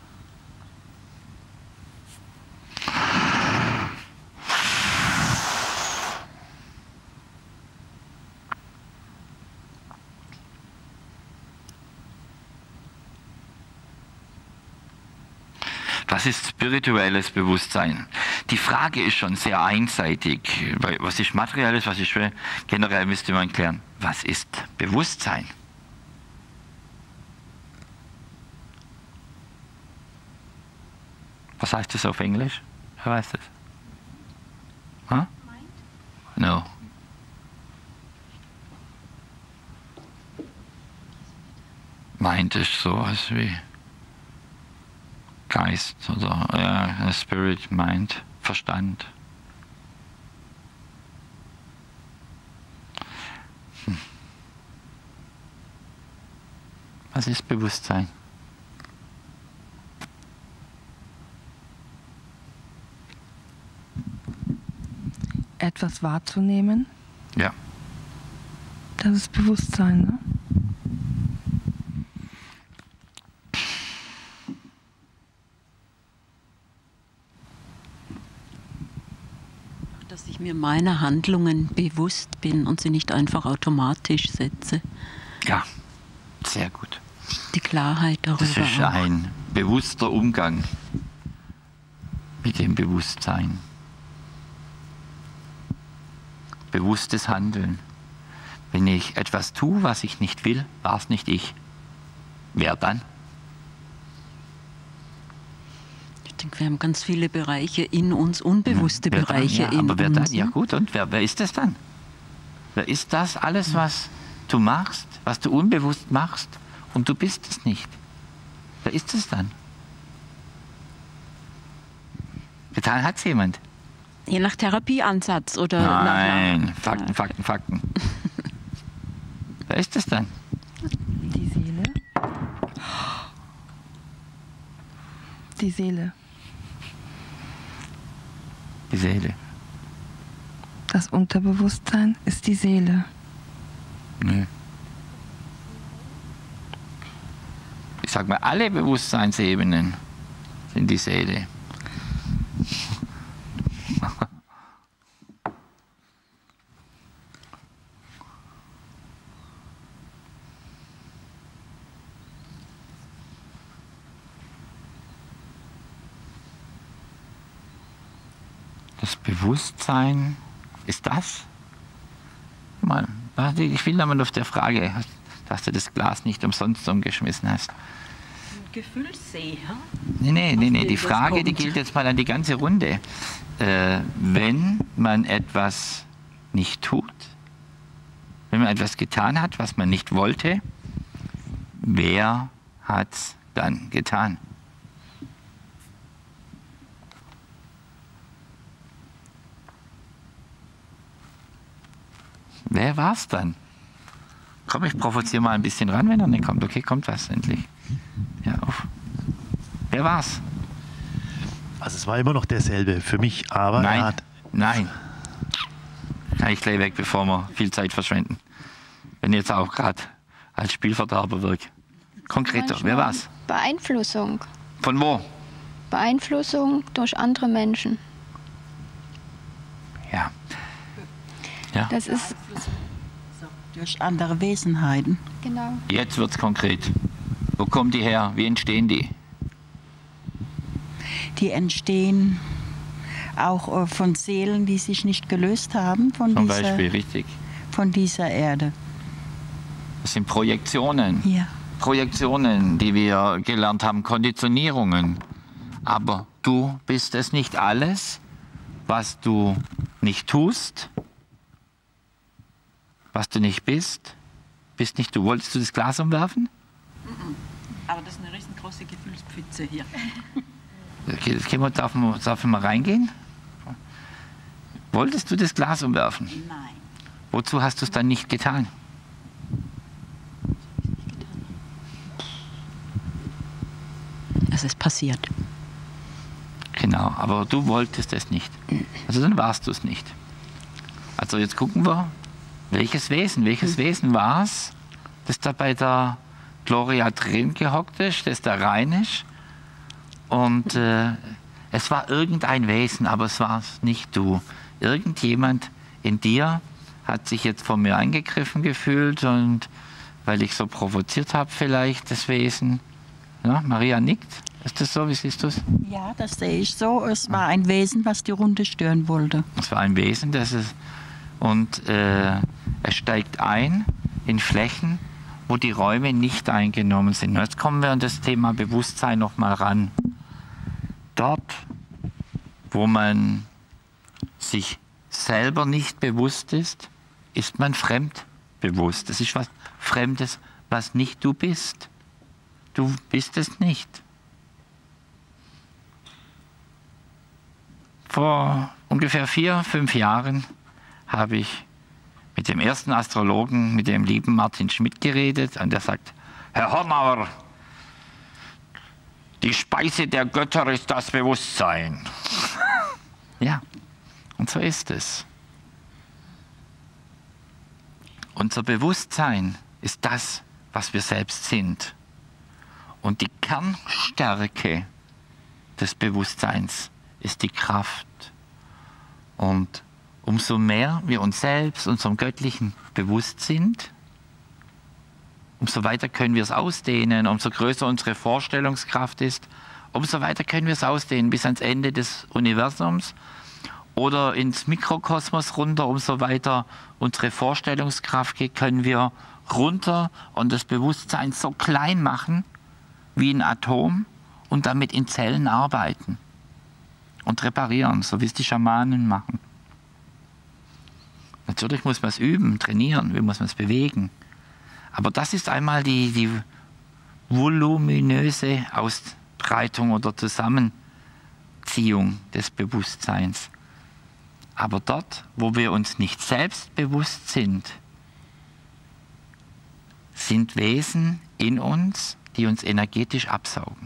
Was ist spirituelles Bewusstsein? Die Frage ist schon sehr einseitig. Was ist materielles, was ist schwer? Generell müsste man klären, was ist Bewusstsein? Was heißt das auf Englisch? Wer weiß das? Huh? No. Mind ist sowas wie Geist oder ja, Spirit, Mind, Verstand. Hm. Was ist Bewusstsein? Etwas wahrzunehmen. Ja. Das ist Bewusstsein, ne? Dass ich mir meiner Handlungen bewusst bin und sie nicht einfach automatisch setze. Ja, sehr gut. Die Klarheit darüber. Das ist auch. ein bewusster Umgang mit dem Bewusstsein. Bewusstes Handeln. Wenn ich etwas tue, was ich nicht will, war es nicht ich. Wer dann? Ich denke, wir haben ganz viele Bereiche in uns, unbewusste Wer Bereiche dann? Ja, in aber wer uns. dann? Ja gut, und wer, wer ist das dann? Wer ist das alles, was du machst, was du unbewusst machst und du bist es nicht? Wer ist es dann? Getan hat es jemand? Je nach Therapieansatz oder Nein, nach, Fakten, Fakten, Fakten. Wer ist es dann? Die Seele. Die Seele. Die Seele. Das Unterbewusstsein ist die Seele. Nö. Ich sag mal, alle Bewusstseinsebenen sind die Seele. Das Bewusstsein ist das? Mal, ich will nochmal auf der Frage, dass du das Glas nicht umsonst umgeschmissen hast. Gefühlssee, hm? Nee, nee, nee, nee. Wie Die das Frage, die kommt. gilt jetzt mal an die ganze Runde. Äh, wenn man etwas nicht tut, wenn man etwas getan hat, was man nicht wollte, wer hat es dann getan? Wer war es dann? Komm, ich provoziere mal ein bisschen ran, wenn er nicht kommt. Okay, kommt was endlich. Ja, auf. Wer war's? Also es war immer noch derselbe für mich, aber Nein, er hat... nein. Kann ich gleich weg, bevor wir viel Zeit verschwenden. Wenn ich jetzt auch gerade als Spielverderber wirke. Konkreter, wer war's? Beeinflussung. Von wo? Beeinflussung durch andere Menschen. Ja. Ja, Das ist, Durch andere Wesenheiten. genau. jetzt wird's konkret. Wo kommen die her? Wie entstehen die? Die entstehen auch äh, von Seelen, die sich nicht gelöst haben von, Zum dieser, Beispiel, richtig. von dieser Erde. Das sind Projektionen. Ja. Projektionen, die wir gelernt haben, Konditionierungen. Aber du bist es nicht alles, was du nicht tust, was du nicht bist, bist nicht du. Wolltest du das Glas umwerfen? Aber das ist eine riesengroße Gefühlspfütze hier. Okay, das können wir, darf, man, darf man mal reingehen? Wolltest du das Glas umwerfen? Nein. Wozu hast du es dann nicht getan? Es ist passiert. Genau, aber du wolltest es nicht. Also dann warst du es nicht. Also jetzt gucken wir, welches Wesen, welches Wesen war es, das da bei der Gloria drin gehockt ist, das da rein ist. Und äh, es war irgendein Wesen, aber es war nicht du. Irgendjemand in dir hat sich jetzt von mir angegriffen gefühlt und weil ich so provoziert habe vielleicht das Wesen. Ja, Maria nickt. Ist das so? Wie siehst du es? Ja, das sehe ich so. Es war ein Wesen, was die Runde stören wollte. Es war ein Wesen, das es und äh, es steigt ein in Flächen, wo die Räume nicht eingenommen sind. Und jetzt kommen wir an das Thema Bewusstsein noch mal ran. Dort, wo man sich selber nicht bewusst ist, ist man fremdbewusst. Das ist was Fremdes, was nicht du bist. Du bist es nicht. Vor ungefähr vier, fünf Jahren habe ich mit dem ersten Astrologen, mit dem lieben Martin Schmidt geredet und der sagt, Herr Hornauer, die Speise der Götter ist das Bewusstsein. Ja, und so ist es. Unser Bewusstsein ist das, was wir selbst sind. Und die Kernstärke des Bewusstseins ist die Kraft. Und umso mehr wir uns selbst, unserem Göttlichen bewusst sind, umso weiter können wir es ausdehnen, umso größer unsere Vorstellungskraft ist, umso weiter können wir es ausdehnen bis ans Ende des Universums oder ins Mikrokosmos runter, umso weiter unsere Vorstellungskraft geht, können wir runter und das Bewusstsein so klein machen wie ein Atom und damit in Zellen arbeiten und reparieren, so wie es die Schamanen machen. Natürlich muss man es üben, trainieren, wie muss man es bewegen. Aber das ist einmal die, die voluminöse Ausbreitung oder Zusammenziehung des Bewusstseins. Aber dort, wo wir uns nicht selbst bewusst sind, sind Wesen in uns, die uns energetisch absaugen.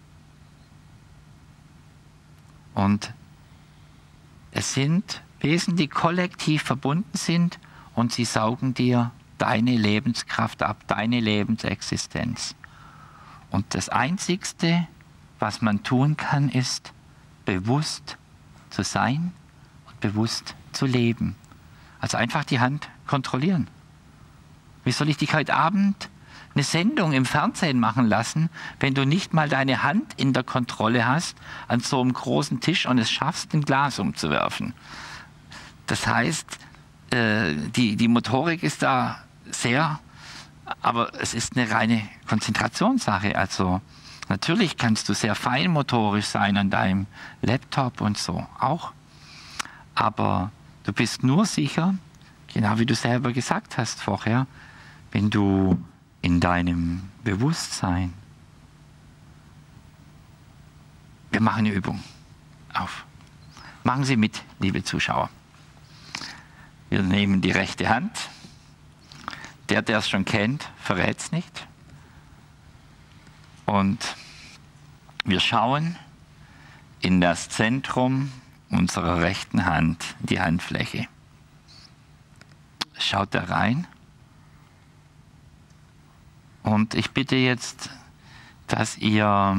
Und es sind Wesen, die kollektiv verbunden sind und sie saugen dir deine Lebenskraft ab, deine Lebensexistenz. Und das Einzigste, was man tun kann, ist, bewusst zu sein und bewusst zu leben. Also einfach die Hand kontrollieren. Wie soll ich dich heute Abend eine Sendung im Fernsehen machen lassen, wenn du nicht mal deine Hand in der Kontrolle hast an so einem großen Tisch und es schaffst, ein Glas umzuwerfen? Das heißt, äh, die, die Motorik ist da sehr, aber es ist eine reine Konzentrationssache. Also natürlich kannst du sehr feinmotorisch sein an deinem Laptop und so auch, aber du bist nur sicher, genau wie du selber gesagt hast vorher, wenn du in deinem Bewusstsein, wir machen eine Übung auf. Machen Sie mit, liebe Zuschauer. Wir nehmen die rechte Hand. Der, der es schon kennt, verrät es nicht. Und wir schauen in das Zentrum unserer rechten Hand, die Handfläche. Schaut da rein. Und ich bitte jetzt, dass ihr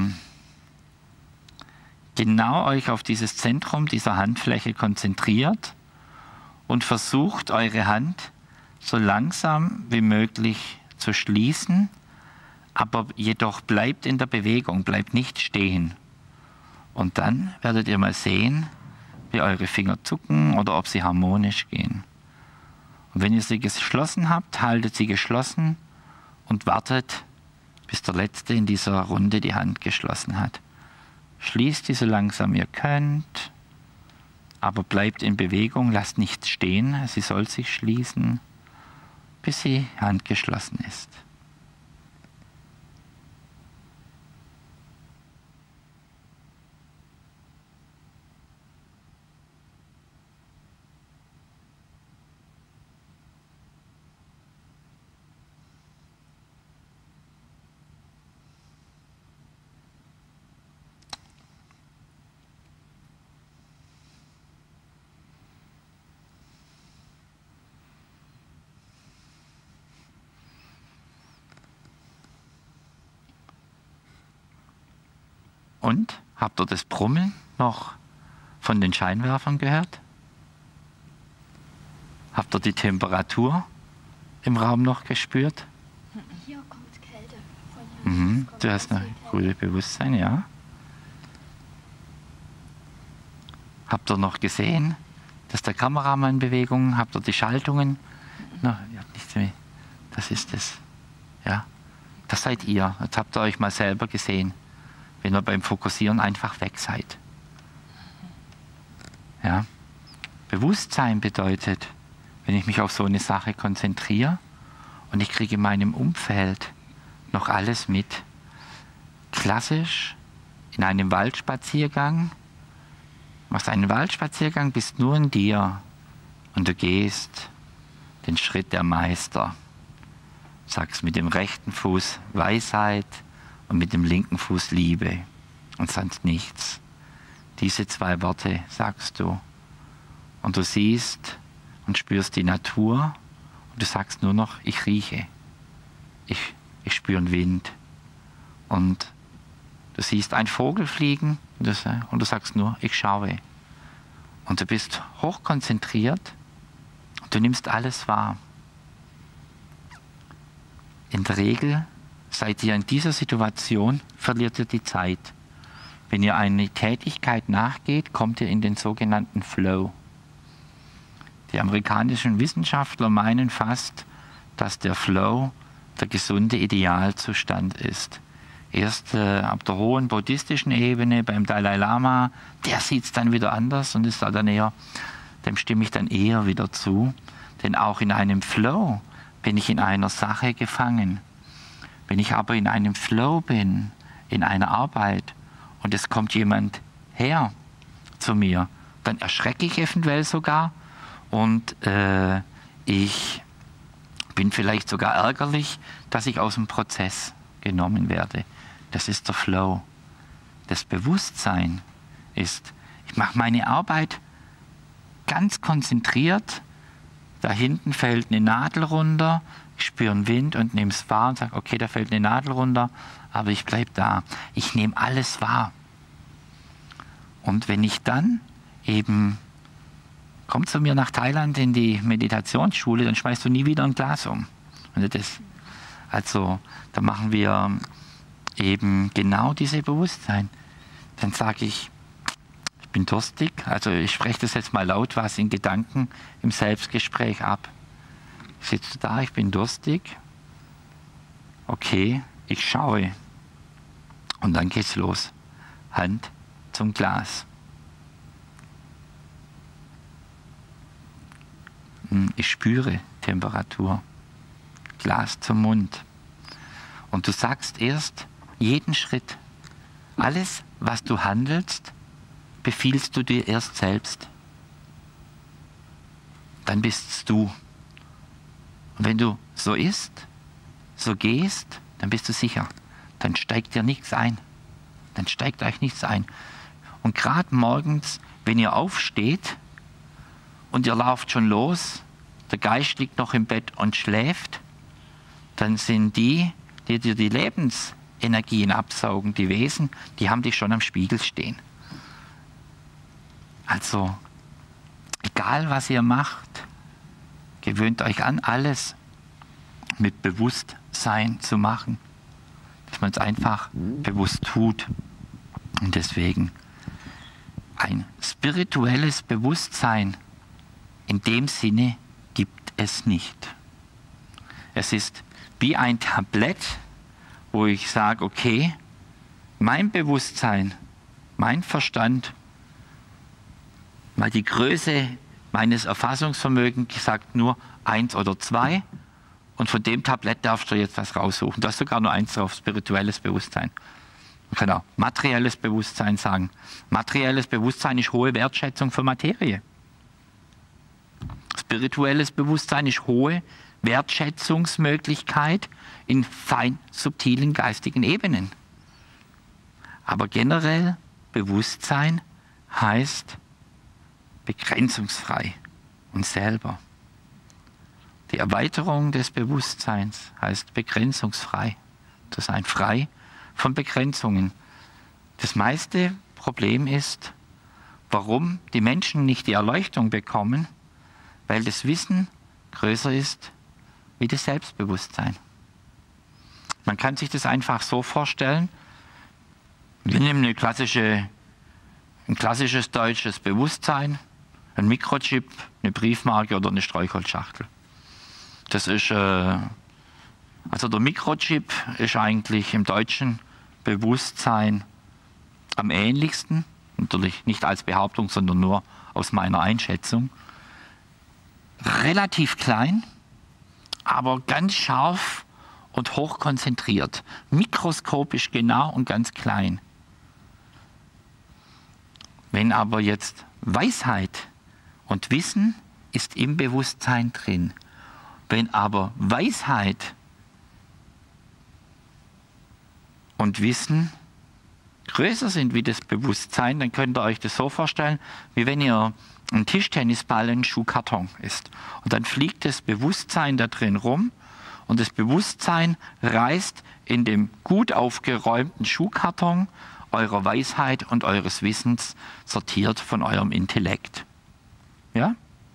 genau euch auf dieses Zentrum dieser Handfläche konzentriert und versucht, eure Hand so langsam wie möglich zu schließen, aber jedoch bleibt in der Bewegung, bleibt nicht stehen. Und dann werdet ihr mal sehen, wie eure Finger zucken oder ob sie harmonisch gehen. Und wenn ihr sie geschlossen habt, haltet sie geschlossen und wartet, bis der Letzte in dieser Runde die Hand geschlossen hat. Schließt sie so langsam ihr könnt, aber bleibt in Bewegung, lasst nichts stehen, sie soll sich schließen, bis die Hand geschlossen ist. Und, habt ihr das Brummeln noch von den Scheinwerfern gehört? Habt ihr die Temperatur im Raum noch gespürt? Hier kommt Kälte. Von hier Mhm, kommt du hast ein gutes Bewusstsein, ja. Habt ihr noch gesehen, dass der Kameramann Bewegungen, habt ihr die Schaltungen? No, ja, nicht mehr. Das ist es. Ja, das seid ihr. Jetzt habt ihr euch mal selber gesehen, wenn ihr beim Fokussieren einfach weg seid. Ja? Bewusstsein bedeutet, wenn ich mich auf so eine Sache konzentriere und ich kriege in meinem Umfeld noch alles mit. Klassisch in einem Waldspaziergang, machst einen Waldspaziergang, bist nur in dir und du gehst den Schritt der Meister. Sagst mit dem rechten Fuß Weisheit und mit dem linken Fuß Liebe und sonst nichts. Diese zwei Worte sagst du. Und du siehst und spürst die Natur und du sagst nur noch, ich rieche. Ich, ich spüre einen Wind. Und du siehst einen Vogel fliegen und du, und du sagst nur, ich schaue. und du bist hochkonzentriert und du nimmst alles wahr. In der Regel seid ihr in dieser Situation, verliert ihr die Zeit. Wenn ihr eine Tätigkeit nachgeht, kommt ihr in den sogenannten Flow. Die amerikanischen Wissenschaftler meinen fast, dass der Flow der gesunde Idealzustand ist. Erst äh, ab der hohen buddhistischen Ebene beim Dalai Lama, der sieht es dann wieder anders und ist dann eher, dem stimme ich dann eher wieder zu. Denn auch in einem Flow bin ich in einer Sache gefangen. Wenn ich aber in einem Flow bin, in einer Arbeit, und es kommt jemand her zu mir, dann erschrecke ich eventuell sogar und äh, ich bin vielleicht sogar ärgerlich, dass ich aus dem Prozess genommen werde. Das ist der Flow. Das Bewusstsein ist, ich mache meine Arbeit ganz konzentriert, da hinten fällt eine Nadel runter, ich spüre einen Wind und nehme es wahr und sage, okay, da fällt eine Nadel runter, aber ich bleibe da. Ich nehme alles wahr. Und wenn ich dann eben, komm zu mir nach Thailand in die Meditationsschule, dann schmeißt du nie wieder ein Glas um. Und das, also da machen wir eben genau diese Bewusstsein. Dann sage ich, ich bin durstig, also ich spreche das jetzt mal laut, was in Gedanken im Selbstgespräch ab. Ich sitze da, ich bin durstig. Okay, ich schaue. Und dann geht's los. Hand zum Glas. Ich spüre Temperatur. Glas zum Mund. Und du sagst erst jeden Schritt. Alles, was du handelst, befiehlst du dir erst selbst. Dann bist's du. Und wenn du so isst, so gehst, dann bist du sicher. Dann steigt dir nichts ein. Dann steigt euch nichts ein. Und gerade morgens, wenn ihr aufsteht und ihr lauft schon los, der Geist liegt noch im Bett und schläft, dann sind die, die dir die Lebensenergien absaugen, die Wesen, die haben dich schon am Spiegel stehen. Also, egal was ihr macht, gewöhnt euch an, alles mit Bewusstsein zu machen. Dass man es einfach bewusst tut. Und deswegen ein spirituelles Bewusstsein in dem Sinne gibt es nicht. Es ist wie ein Tablett, wo ich sage, okay, mein Bewusstsein, mein Verstand, mal die Größe meines Erfassungsvermögens sagt nur eins oder zwei und von dem Tablett darfst du jetzt was raussuchen. Du hast sogar nur eins drauf, spirituelles Bewusstsein. Man kann auch materielles Bewusstsein sagen. Materielles Bewusstsein ist hohe Wertschätzung für Materie. Spirituelles Bewusstsein ist hohe Wertschätzungsmöglichkeit in fein subtilen geistigen Ebenen. Aber generell Bewusstsein heißt begrenzungsfrei und selber. Die Erweiterung des Bewusstseins heißt begrenzungsfrei zu sein, frei von Begrenzungen. Das meiste Problem ist, warum die Menschen nicht die Erleuchtung bekommen, weil das Wissen größer ist wie das Selbstbewusstsein. Man kann sich das einfach so vorstellen, wir nehmen eine klassische, ein klassisches deutsches Bewusstsein, ein Mikrochip, eine Briefmarke oder eine Streichholzschachtel. Das ist, äh, also der Mikrochip ist eigentlich im deutschen Bewusstsein am ähnlichsten, natürlich nicht als Behauptung, sondern nur aus meiner Einschätzung. Relativ klein, aber ganz scharf und hochkonzentriert, mikroskopisch genau und ganz klein. Wenn aber jetzt Weisheit und Wissen ist im Bewusstsein drin, wenn aber Weisheit und Wissen größer sind wie das Bewusstsein, dann könnt ihr euch das so vorstellen, wie wenn ihr ein Tischtennisball ein Schuhkarton ist. Und dann fliegt das Bewusstsein da drin rum und das Bewusstsein reißt in dem gut aufgeräumten Schuhkarton eurer Weisheit und eures Wissens sortiert von eurem Intellekt. Ja?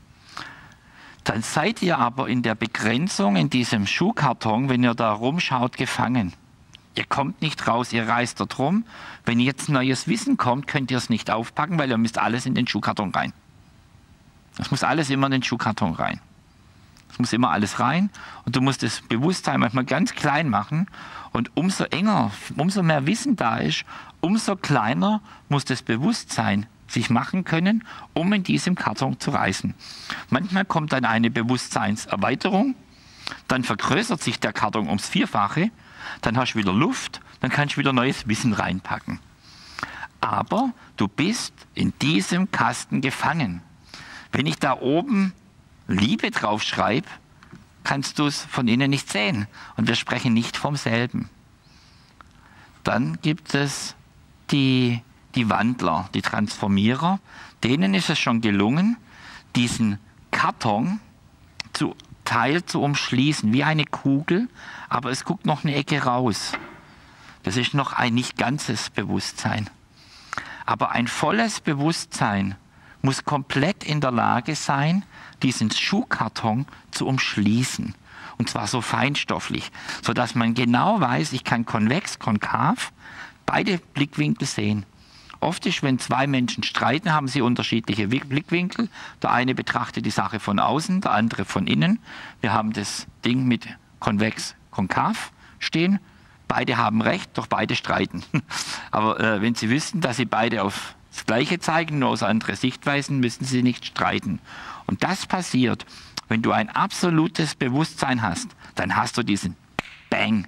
Dann seid ihr aber in der Begrenzung, in diesem Schuhkarton, wenn ihr da rumschaut, gefangen. Ihr kommt nicht raus, ihr reist dort rum. Wenn jetzt neues Wissen kommt, könnt ihr es nicht aufpacken, weil ihr müsst alles in den Schuhkarton rein. Das muss alles immer in den Schuhkarton rein. Es muss immer alles rein und du musst das Bewusstsein manchmal ganz klein machen und umso enger, umso mehr Wissen da ist, umso kleiner muss das Bewusstsein sich machen können, um in diesem Karton zu reisen. Manchmal kommt dann eine Bewusstseinserweiterung, dann vergrößert sich der Karton ums Vierfache, dann hast du wieder Luft, dann kannst du wieder neues Wissen reinpacken. Aber du bist in diesem Kasten gefangen. Wenn ich da oben Liebe drauf schreibe, kannst du es von innen nicht sehen. Und wir sprechen nicht vom selben. Dann gibt es die, die Wandler, die Transformierer. Denen ist es schon gelungen, diesen Karton zu Teil zu umschließen, wie eine Kugel, aber es guckt noch eine Ecke raus. Das ist noch ein nicht ganzes Bewusstsein. Aber ein volles Bewusstsein muss komplett in der Lage sein, diesen Schuhkarton zu umschließen. Und zwar so feinstofflich, sodass man genau weiß, ich kann konvex, konkav, beide Blickwinkel sehen. Oft ist, wenn zwei Menschen streiten, haben sie unterschiedliche Blickwinkel. Der eine betrachtet die Sache von außen, der andere von innen. Wir haben das Ding mit konvex, konkav stehen. Beide haben recht, doch beide streiten. Aber äh, wenn Sie wissen, dass Sie beide auf das Gleiche zeigen, nur aus anderen Sichtweisen, müssen Sie nicht streiten. Und das passiert, wenn du ein absolutes Bewusstsein hast, dann hast du diesen Bang.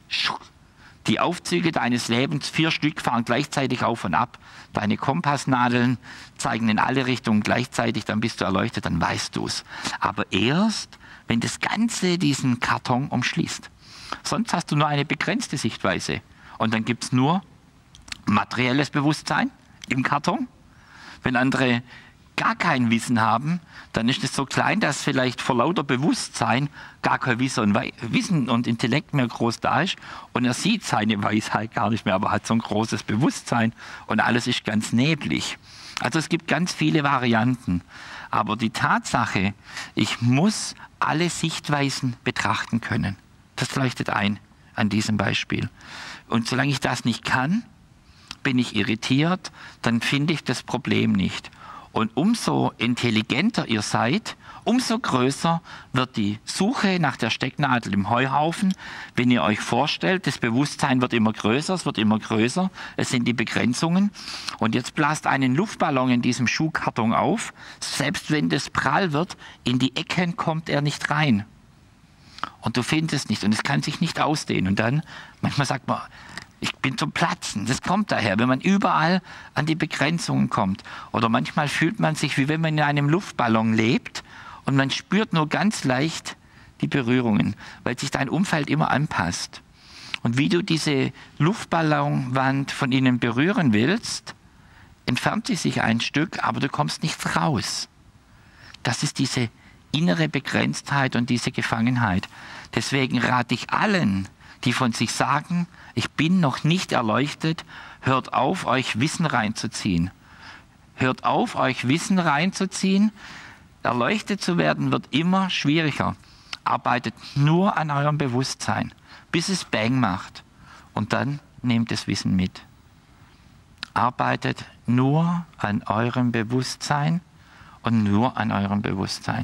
Die Aufzüge deines Lebens, vier Stück, fahren gleichzeitig auf und ab. Deine Kompassnadeln zeigen in alle Richtungen gleichzeitig, dann bist du erleuchtet, dann weißt du es. Aber erst, wenn das Ganze diesen Karton umschließt. Sonst hast du nur eine begrenzte Sichtweise. Und dann gibt es nur materielles Bewusstsein im Karton. Wenn andere gar kein Wissen haben, dann ist es so klein, dass vielleicht vor lauter Bewusstsein gar kein Wissen und Intellekt mehr groß da ist und er sieht seine Weisheit gar nicht mehr, aber hat so ein großes Bewusstsein und alles ist ganz neblig. Also es gibt ganz viele Varianten, aber die Tatsache, ich muss alle Sichtweisen betrachten können, das leuchtet ein an diesem Beispiel. Und solange ich das nicht kann, bin ich irritiert, dann finde ich das Problem nicht. Und umso intelligenter ihr seid, umso größer wird die Suche nach der Stecknadel im Heuhaufen. Wenn ihr euch vorstellt, das Bewusstsein wird immer größer, es wird immer größer, es sind die Begrenzungen. Und jetzt blast einen Luftballon in diesem Schuhkarton auf. Selbst wenn das prall wird, in die Ecken kommt er nicht rein. Und du findest es nicht und es kann sich nicht ausdehnen. Und dann, manchmal sagt man, ich bin zum Platzen. Das kommt daher, wenn man überall an die Begrenzungen kommt. Oder manchmal fühlt man sich, wie wenn man in einem Luftballon lebt und man spürt nur ganz leicht die Berührungen, weil sich dein Umfeld immer anpasst. Und wie du diese Luftballonwand von innen berühren willst, entfernt sie sich ein Stück, aber du kommst nicht raus. Das ist diese innere Begrenztheit und diese Gefangenheit. Deswegen rate ich allen, die von sich sagen, ich bin noch nicht erleuchtet, hört auf, euch Wissen reinzuziehen. Hört auf, euch Wissen reinzuziehen. Erleuchtet zu werden wird immer schwieriger. Arbeitet nur an eurem Bewusstsein, bis es Bang macht. Und dann nehmt das Wissen mit. Arbeitet nur an eurem Bewusstsein und nur an eurem Bewusstsein.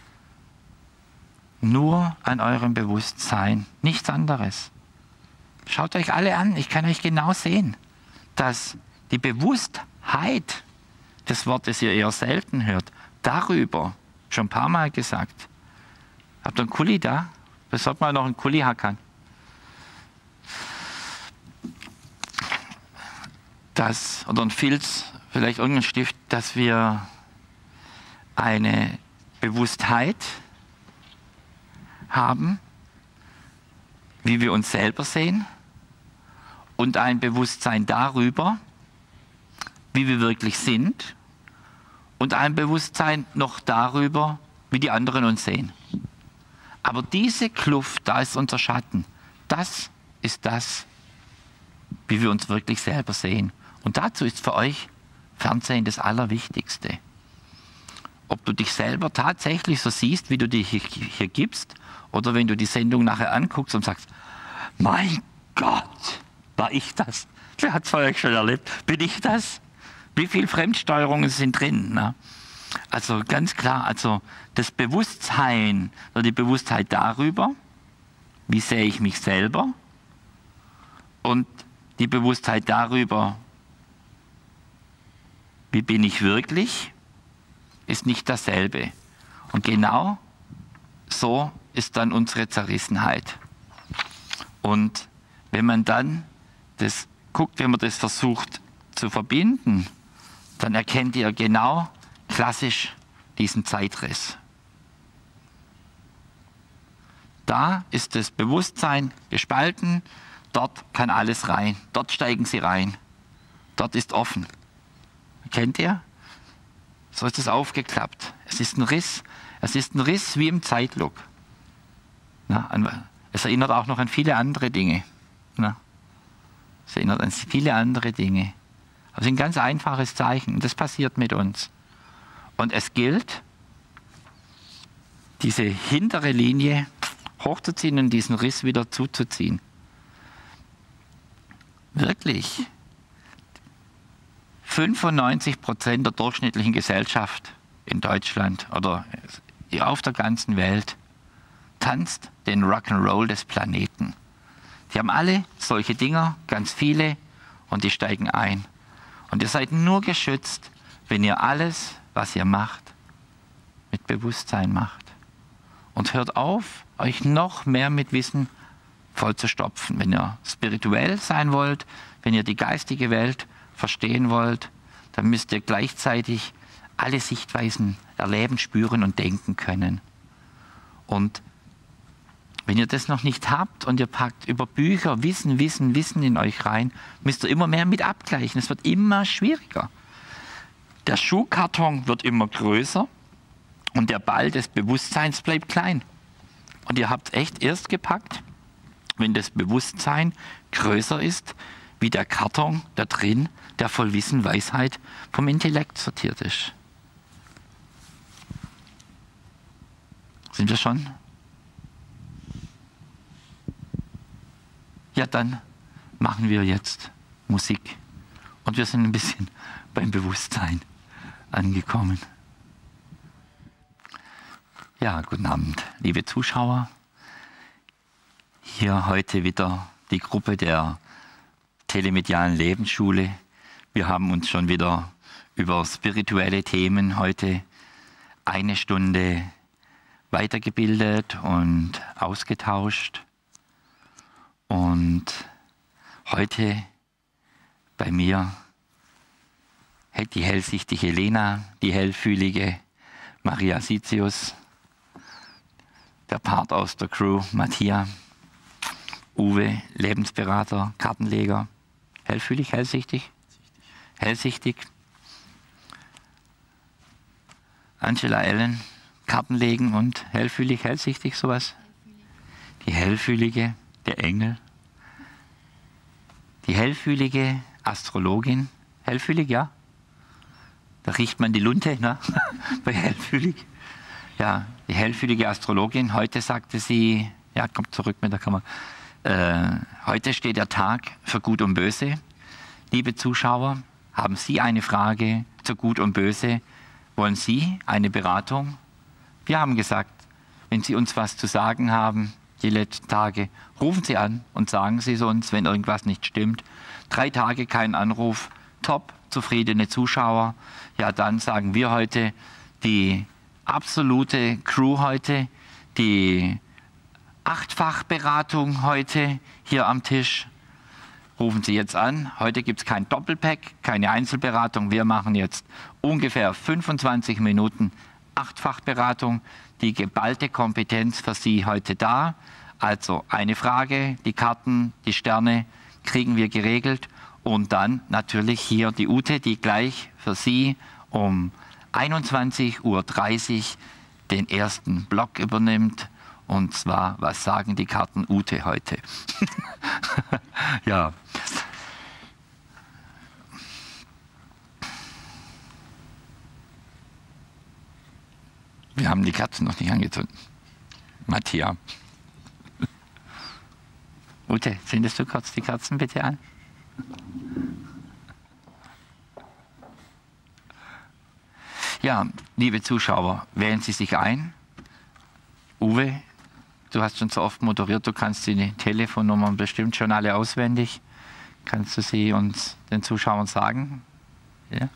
Nur an eurem Bewusstsein, nichts anderes. Schaut euch alle an, ich kann euch genau sehen, dass die Bewusstheit, das Wort, das ihr eher selten hört, darüber, schon ein paar Mal gesagt. Habt ihr einen Kuli da? Besorgt mal noch einen Kuli hackern. Das, oder ein Filz, vielleicht irgendein Stift, dass wir eine Bewusstheit haben, wie wir uns selber sehen und ein Bewusstsein darüber, wie wir wirklich sind und ein Bewusstsein noch darüber, wie die anderen uns sehen. Aber diese Kluft, da ist unser Schatten, das ist das, wie wir uns wirklich selber sehen. Und dazu ist für euch Fernsehen das Allerwichtigste. ob du dich selber tatsächlich so siehst, wie du dich hier gibst, oder wenn du die Sendung nachher anguckst und sagst, mein Gott, war ich das? Wer hat es von euch schon erlebt? Bin ich das? Wie viele Fremdsteuerungen sind drin? Ne? Also ganz klar, also das Bewusstsein oder die Bewusstheit darüber, wie sehe ich mich selber, und die Bewusstheit darüber, wie bin ich wirklich, ist nicht dasselbe. Und genau so ist dann unsere Zerrissenheit. Und wenn man dann das guckt, wenn man das versucht zu verbinden, dann erkennt ihr genau klassisch diesen Zeitriss. Da ist das Bewusstsein gespalten, dort kann alles rein, dort steigen sie rein, dort ist offen. Kennt ihr? So ist es aufgeklappt. Es ist ein Riss, es ist ein Riss wie im Zeitlook. Na, an, es erinnert auch noch an viele andere Dinge. Na, es erinnert an viele andere Dinge. Aber es ist ein ganz einfaches Zeichen. Und das passiert mit uns. Und es gilt, diese hintere Linie hochzuziehen und diesen Riss wieder zuzuziehen. Wirklich. fünfundneunzig Prozent der durchschnittlichen Gesellschaft in Deutschland oder auf der ganzen Welt tanzt den Rock'n'Roll des Planeten. Die haben alle solche Dinger, ganz viele, und die steigen ein. Und ihr seid nur geschützt, wenn ihr alles, was ihr macht, mit Bewusstsein macht. Und hört auf, euch noch mehr mit Wissen vollzustopfen. Wenn ihr spirituell sein wollt, wenn ihr die geistige Welt verstehen wollt, dann müsst ihr gleichzeitig alle Sichtweisen erleben, spüren und denken können. Und wenn ihr das noch nicht habt und ihr packt über Bücher Wissen, Wissen, Wissen in euch rein, müsst ihr immer mehr mit abgleichen. Es wird immer schwieriger. Der Schuhkarton wird immer größer und der Ball des Bewusstseins bleibt klein. Und ihr habt echt erst gepackt, wenn das Bewusstsein größer ist, wie der Karton da drin, der voll Wissen, Weisheit vom Intellekt sortiert ist. Sind wir schon? Ja, dann machen wir jetzt Musik. Und wir sind ein bisschen beim Bewusstsein angekommen. Ja, guten Abend, liebe Zuschauer. Hier heute wieder die Gruppe der telemedialen Lebensschule. Wir haben uns schon wieder über spirituelle Themen heute eine Stunde weitergebildet und ausgetauscht. Und heute bei mir die hellsichtige Lena, die hellfühlige Maria Sitzius, der Part aus der Crew Matthias, Uwe, Lebensberater, Kartenleger, hellfühlig, hellsichtig, hellsichtig, Angela Ellen, Kartenlegen und hellfühlig, hellsichtig, sowas. Die hellfühlige, der Engel, die hellfühlige Astrologin, hellfühlig, ja, da riecht man die Lunte, ne? Bei hellfühlig. Ja, die hellfühlige Astrologin, heute sagte sie, ja, kommt zurück mit der Kamera, äh, heute steht der Tag für Gut und Böse. Liebe Zuschauer, haben Sie eine Frage zu Gut und Böse? Wollen Sie eine Beratung? Wir haben gesagt, wenn Sie uns was zu sagen haben, die letzten Tage, rufen Sie an und sagen Sie es uns, wenn irgendwas nicht stimmt. Drei Tage kein Anruf, top, zufriedene Zuschauer. Ja, dann sagen wir heute, die absolute Crew heute, die Achtfachberatung heute hier am Tisch. Rufen Sie jetzt an. Heute gibt es kein Doppelpack, keine Einzelberatung. Wir machen jetzt ungefähr fünfundzwanzig Minuten Achtfachberatung. Die geballte Kompetenz für Sie heute da. Also eine Frage, die Karten, die Sterne kriegen wir geregelt. Und dann natürlich hier die Ute, die gleich für Sie um einundzwanzig Uhr dreißig den ersten Block übernimmt. Und zwar, was sagen die Karten Ute heute? Ja. Wir haben die Kerzen noch nicht angezündet. Matthias. Ute, zündest du kurz die Kerzen bitte an? Ja, liebe Zuschauer, wählen Sie sich ein. Uwe, du hast schon so oft moderiert, du kannst die Telefonnummern bestimmt schon alle auswendig. Kannst du sie uns, den Zuschauern, sagen? Ja?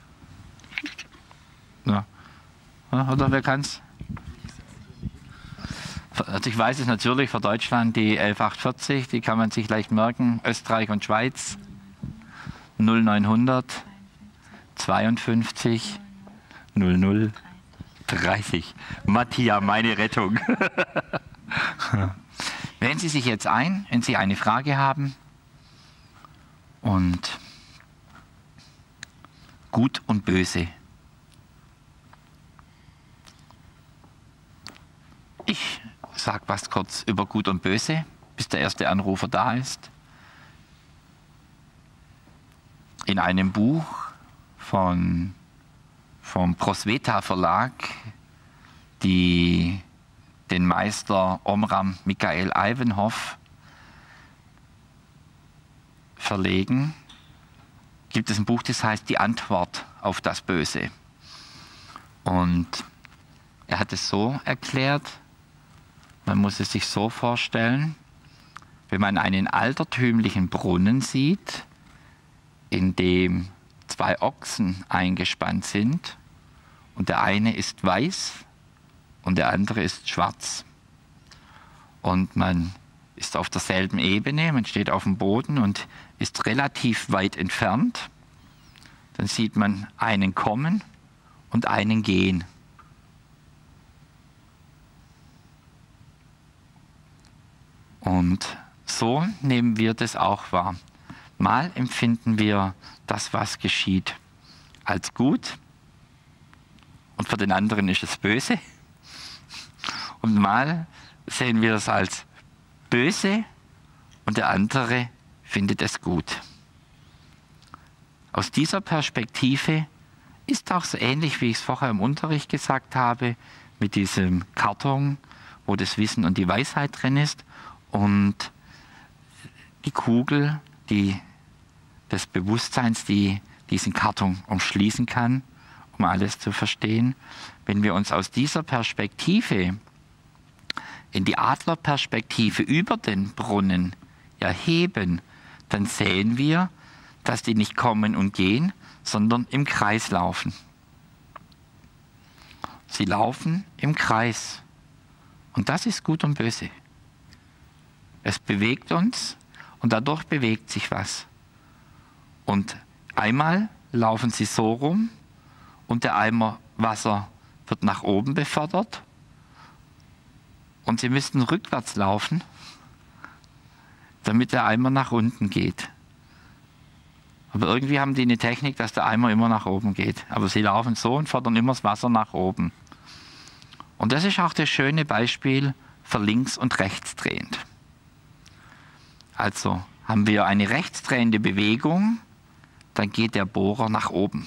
Ja. Oder wer kann's? Also ich weiß es natürlich für Deutschland, die elf achthundertvierzig, die kann man sich leicht merken. Österreich und Schweiz null neunhundert zweiundfünfzig null null dreißig. Matthias, meine Rettung. Wählen Sie sich jetzt ein, wenn Sie eine Frage haben. Und Gut und Böse. Ich sage was kurz über Gut und Böse, bis der erste Anrufer da ist. In einem Buch von, vom Prosveta Verlag, die den Meister Omram Michael Ivanhoff verlegen, gibt es ein Buch, das heißt Die Antwort auf das Böse. Und er hat es so erklärt, man muss es sich so vorstellen, wenn man einen altertümlichen Brunnen sieht, in dem zwei Ochsen eingespannt sind und der eine ist weiß und der andere ist schwarz. Und man ist auf derselben Ebene, man steht auf dem Boden und ist relativ weit entfernt. Dann sieht man einen kommen und einen gehen. Und so nehmen wir das auch wahr. Mal empfinden wir das, was geschieht, als gut und für den anderen ist es böse. Und mal sehen wir es als böse und der andere findet es gut. Aus dieser Perspektive ist auch so ähnlich, wie ich es vorher im Unterricht gesagt habe, mit diesem Karton, wo das Wissen und die Weisheit drin ist und die Kugel, die des Bewusstseins, die diesen Karton umschließen kann, um alles zu verstehen. Wenn wir uns aus dieser Perspektive in die Adlerperspektive über den Brunnen erheben, dann sehen wir, dass die nicht kommen und gehen, sondern im Kreis laufen. Sie laufen im Kreis. Und das ist Gut und Böse. Es bewegt uns und dadurch bewegt sich was. Und einmal laufen sie so rum und der Eimer Wasser wird nach oben befördert und sie müssten rückwärts laufen, damit der Eimer nach unten geht. Aber irgendwie haben die eine Technik, dass der Eimer immer nach oben geht. Aber sie laufen so und fördern immer das Wasser nach oben. Und das ist auch das schöne Beispiel für links und rechts drehend. Also haben wir eine rechtsdrehende Bewegung, dann geht der Bohrer nach oben.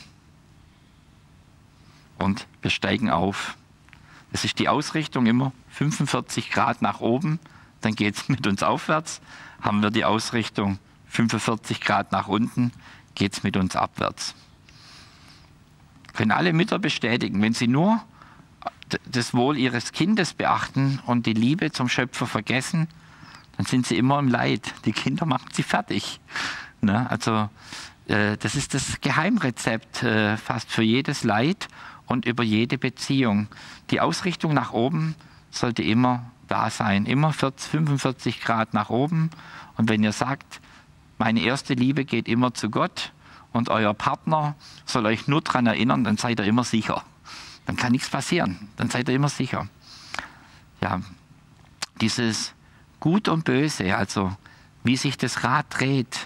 Und wir steigen auf. Das ist die Ausrichtung immer fünfundvierzig Grad nach oben, dann geht es mit uns aufwärts. Haben wir die Ausrichtung fünfundvierzig Grad nach unten, geht es mit uns abwärts. Können alle Mütter bestätigen, wenn sie nur das Wohl ihres Kindes beachten und die Liebe zum Schöpfer vergessen, dann sind sie immer im Leid. Die Kinder machen sie fertig. Ne? Also äh, das ist das Geheimrezept äh, fast für jedes Leid und über jede Beziehung. Die Ausrichtung nach oben sollte immer da sein, immer fünfundvierzig Grad nach oben. Und wenn ihr sagt, meine erste Liebe geht immer zu Gott und euer Partner soll euch nur daran erinnern, dann seid ihr immer sicher. Dann kann nichts passieren, dann seid ihr immer sicher. Ja, dieses Gut und Böse, also wie sich das Rad dreht,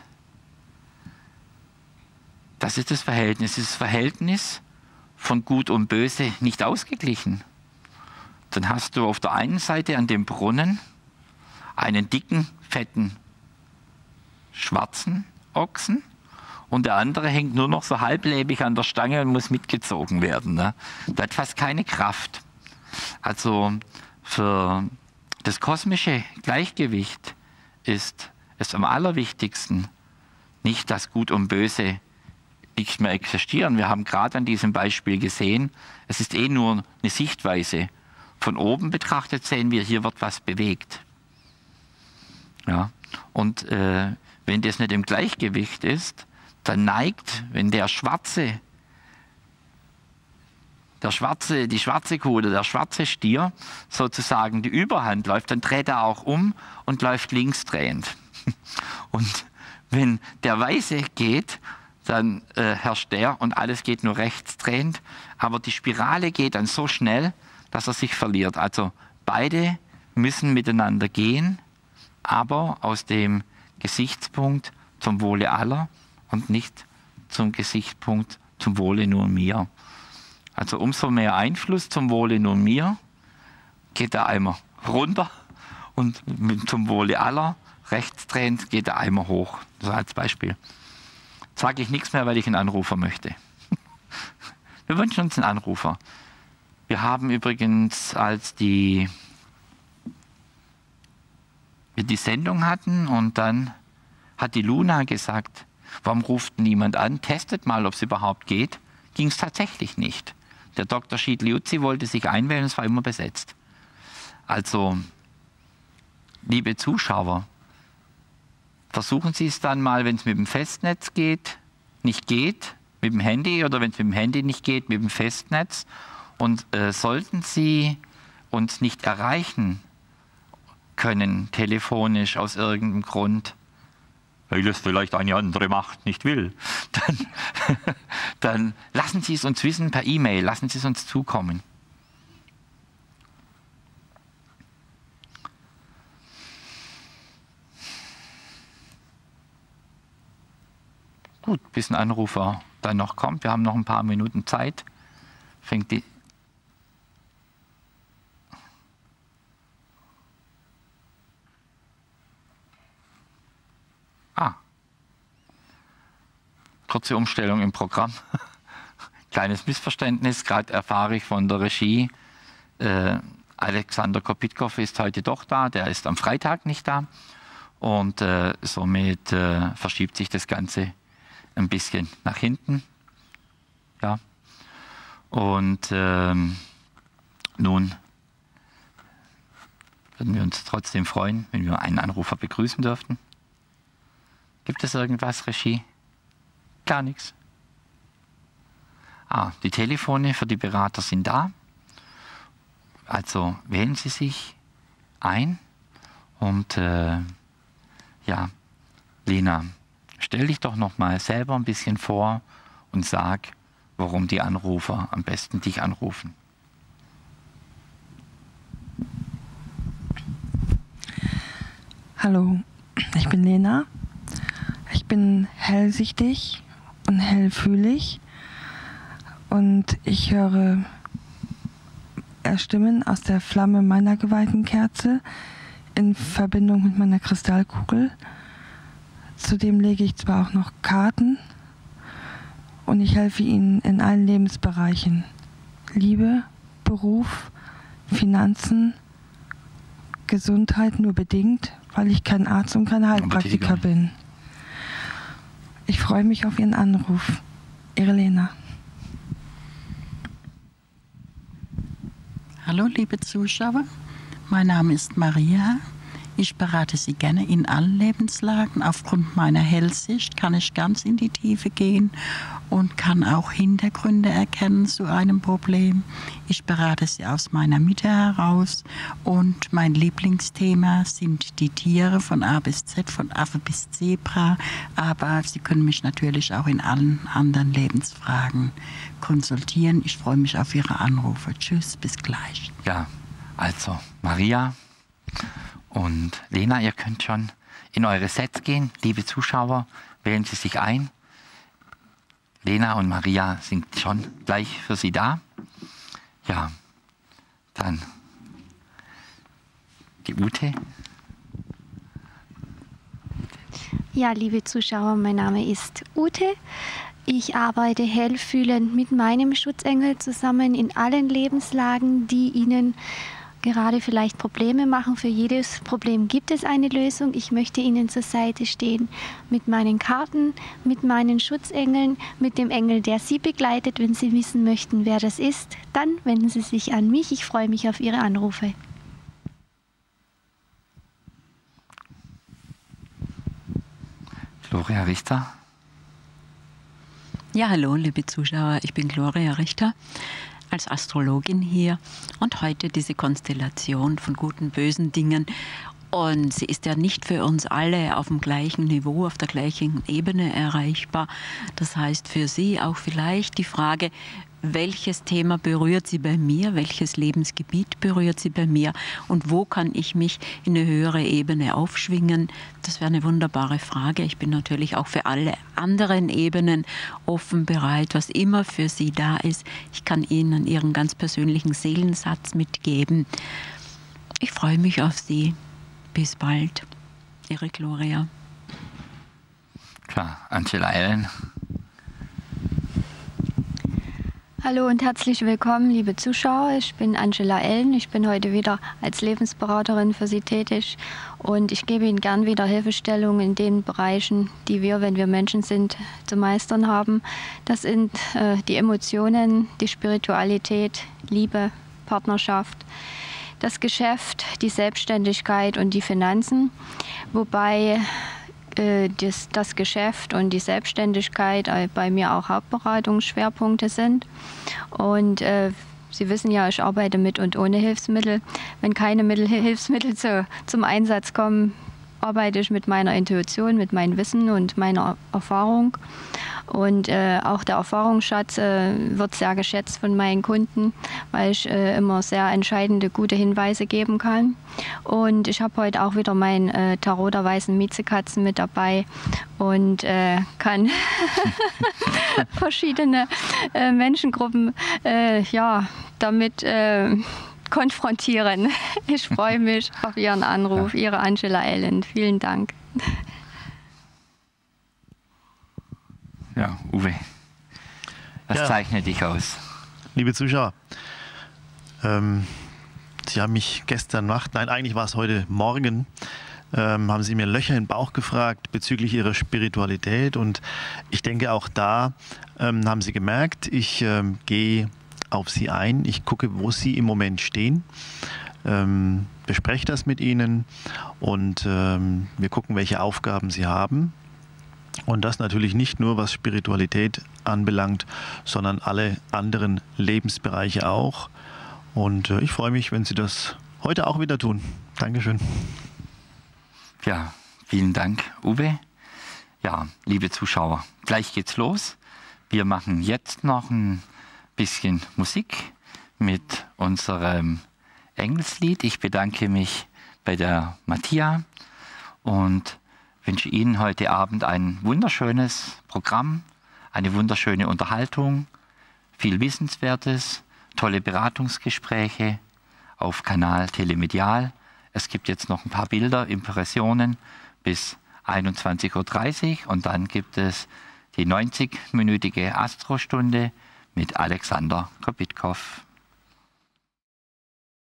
das ist das Verhältnis. Dieses Verhältnis von Gut und Böse nicht ausgeglichen. Dann hast du auf der einen Seite an dem Brunnen einen dicken, fetten, schwarzen Ochsen und der andere hängt nur noch so halblebig an der Stange und muss mitgezogen werden. Ne? Der hat fast keine Kraft. Also für das kosmische Gleichgewicht ist es am allerwichtigsten, nicht, dass Gut und Böse nicht mehr existieren. Wir haben gerade an diesem Beispiel gesehen, es ist eh nur eine Sichtweise. Von oben betrachtet sehen wir, hier wird was bewegt. Ja? Und äh, wenn das nicht im Gleichgewicht ist, dann neigt, wenn der schwarze, der schwarze, die schwarze Kuh oder der schwarze Stier sozusagen die Überhand läuft, dann dreht er auch um und läuft linksdrehend. Und wenn der Weiße geht, dann äh, herrscht der und alles geht nur rechtsdrehend. Aber die Spirale geht dann so schnell, dass er sich verliert. Also beide müssen miteinander gehen, aber aus dem Gesichtspunkt zum Wohle aller und nicht zum Gesichtspunkt zum Wohle nur mir. Also umso mehr Einfluss zum Wohle nur mir, geht der Eimer runter und zum Wohle aller, rechtsdrehend, geht der Eimer hoch. So als Beispiel. Jetzt sage ich nichts mehr, weil ich einen Anrufer möchte. Wir wünschen uns einen Anrufer. Wir haben übrigens, als die, wir die Sendung hatten und dann hat die Luna gesagt, warum ruft niemand an? Testet mal, ob es überhaupt geht. Ging es tatsächlich nicht. Der Doktor Schiedliuzzi wollte sich einwählen, es war immer besetzt. Also, liebe Zuschauer, versuchen Sie es dann mal, wenn es mit dem Festnetz geht, nicht geht, mit dem Handy oder wenn es mit dem Handy nicht geht, mit dem Festnetz. Und äh, sollten Sie uns nicht erreichen können, telefonisch aus irgendeinem Grund, weil es vielleicht eine andere Macht nicht will, dann, dann lassen Sie es uns wissen per E-Mail, lassen Sie es uns zukommen. Gut, bis ein Anrufer dann noch kommt. Wir haben noch ein paar Minuten Zeit. Fängt die Ah. Kurze Umstellung im Programm. Kleines Missverständnis. Gerade erfahre ich von der Regie, äh, Alexander Kopitkow ist heute doch da. Der ist am Freitag nicht da. Und äh, somit äh, verschiebt sich das Ganze ein bisschen nach hinten. Ja. Und ähm, nun würden wir uns trotzdem freuen, wenn wir einen Anrufer begrüßen dürften. Gibt es irgendwas, Regie? Gar nichts. Ah, die Telefone für die Berater sind da. Also wählen Sie sich ein und äh, ja, Lena, stell dich doch noch mal selber ein bisschen vor und sag, warum die Anrufer am besten dich anrufen. Hallo, ich bin Lena. Ich bin hellsichtig und hellfühlig und ich höre Stimmen aus der Flamme meiner geweihten Kerze in Verbindung mit meiner Kristallkugel. Zudem lege ich zwar auch noch Karten und ich helfe ihnen in allen Lebensbereichen. Liebe, Beruf, Finanzen, Gesundheit nur bedingt, weil ich kein Arzt und kein Heilpraktiker bin. Ich freue mich auf Ihren Anruf. Ihre Lena. Hallo liebe Zuschauer, mein Name ist Maria. Ich berate Sie gerne in allen Lebenslagen. Aufgrund meiner Hellsicht kann ich ganz in die Tiefe gehen und kann auch Hintergründe erkennen zu einem Problem. Ich berate Sie aus meiner Mitte heraus und mein Lieblingsthema sind die Tiere von A bis Z, von Affe bis Zebra. Aber Sie können mich natürlich auch in allen anderen Lebensfragen konsultieren. Ich freue mich auf Ihre Anrufe. Tschüss, bis gleich. Ja, also Maria und Lena, ihr könnt schon in eure Sets gehen. Liebe Zuschauer, wählen Sie sich ein. Lena und Maria sind schon gleich für Sie da. Ja, dann die Ute. Ja, liebe Zuschauer, mein Name ist Ute. Ich arbeite hellfühlend mit meinem Schutzengel zusammen in allen Lebenslagen, die Ihnen gerade vielleicht Probleme machen. Für jedes Problem gibt es eine Lösung. Ich möchte Ihnen zur Seite stehen mit meinen Karten, mit meinen Schutzengeln, mit dem Engel, der Sie begleitet. Wenn Sie wissen möchten, wer das ist, dann wenden Sie sich an mich. Ich freue mich auf Ihre Anrufe. Gloria Richter. Ja, hallo, liebe Zuschauer, ich bin Gloria Richter, als Astrologin hier und heute diese Konstellation von guten, bösen Dingen. Und sie ist ja nicht für uns alle auf dem gleichen Niveau, auf der gleichen Ebene erreichbar. Das heißt für Sie auch vielleicht die Frage, welches Thema berührt Sie bei mir, welches Lebensgebiet berührt Sie bei mir und wo kann ich mich in eine höhere Ebene aufschwingen? Das wäre eine wunderbare Frage. Ich bin natürlich auch für alle anderen Ebenen offen, bereit, was immer für Sie da ist. Ich kann Ihnen Ihren ganz persönlichen Seelensatz mitgeben. Ich freue mich auf Sie. Bis bald. Ihre Gloria. Klar, Angela Ellen. Hallo und herzlich willkommen, liebe Zuschauer. Ich bin Angela Ellen. Ich bin heute wieder als Lebensberaterin für Sie tätig und ich gebe Ihnen gern wieder Hilfestellung in den Bereichen, die wir, wenn wir Menschen sind, zu meistern haben. Das sind äh, die Emotionen, die Spiritualität, Liebe, Partnerschaft, das Geschäft, die Selbstständigkeit und die Finanzen, wobei äh, das, das Geschäft und die Selbstständigkeit äh, bei mir auch Hauptberatungsschwerpunkte sind. Und äh, Sie wissen ja, ich arbeite mit und ohne Hilfsmittel. Wenn keine Mittel, Hilfsmittel zu, zum Einsatz kommen, arbeite ich mit meiner Intuition, mit meinem Wissen und meiner Erfahrung. Und äh, auch der Erfahrungsschatz äh, wird sehr geschätzt von meinen Kunden, weil ich äh, immer sehr entscheidende, gute Hinweise geben kann. Und ich habe heute auch wieder mein äh, Tarot der weißen Miezekatzen mit dabei und äh, kann verschiedene äh, Menschengruppen äh, ja, damit äh, konfrontieren. Ich freue mich auf Ihren Anruf, ja. Ihre Angela Ellen. Vielen Dank. Ja, Uwe, was ja. zeichnet dich aus? Liebe Zuschauer, ähm, Sie haben mich gestern Nacht, nein, eigentlich war es heute Morgen, ähm, haben Sie mir Löcher im Bauch gefragt bezüglich Ihrer Spiritualität und ich denke auch da ähm, haben Sie gemerkt, ich ähm, gehe auf Sie ein, ich gucke, wo Sie im Moment stehen, ähm, bespreche das mit Ihnen und ähm, wir gucken, welche Aufgaben Sie haben. Und das natürlich nicht nur, was Spiritualität anbelangt, sondern alle anderen Lebensbereiche auch. Und äh, ich freue mich, wenn Sie das heute auch wieder tun. Dankeschön. Ja, vielen Dank, Uwe. Ja, liebe Zuschauer, gleich geht's los. Wir machen jetzt noch ein bisschen Musik mit unserem Engelslied. Ich bedanke mich bei der Mattia und wünsche Ihnen heute Abend ein wunderschönes Programm, eine wunderschöne Unterhaltung, viel Wissenswertes, tolle Beratungsgespräche auf Kanal Telemedial. Es gibt jetzt noch ein paar Bilder, Impressionen bis einundzwanzig Uhr dreißig und dann gibt es die neunzig-minütige Astrostunde mit Alexander Kopitkov.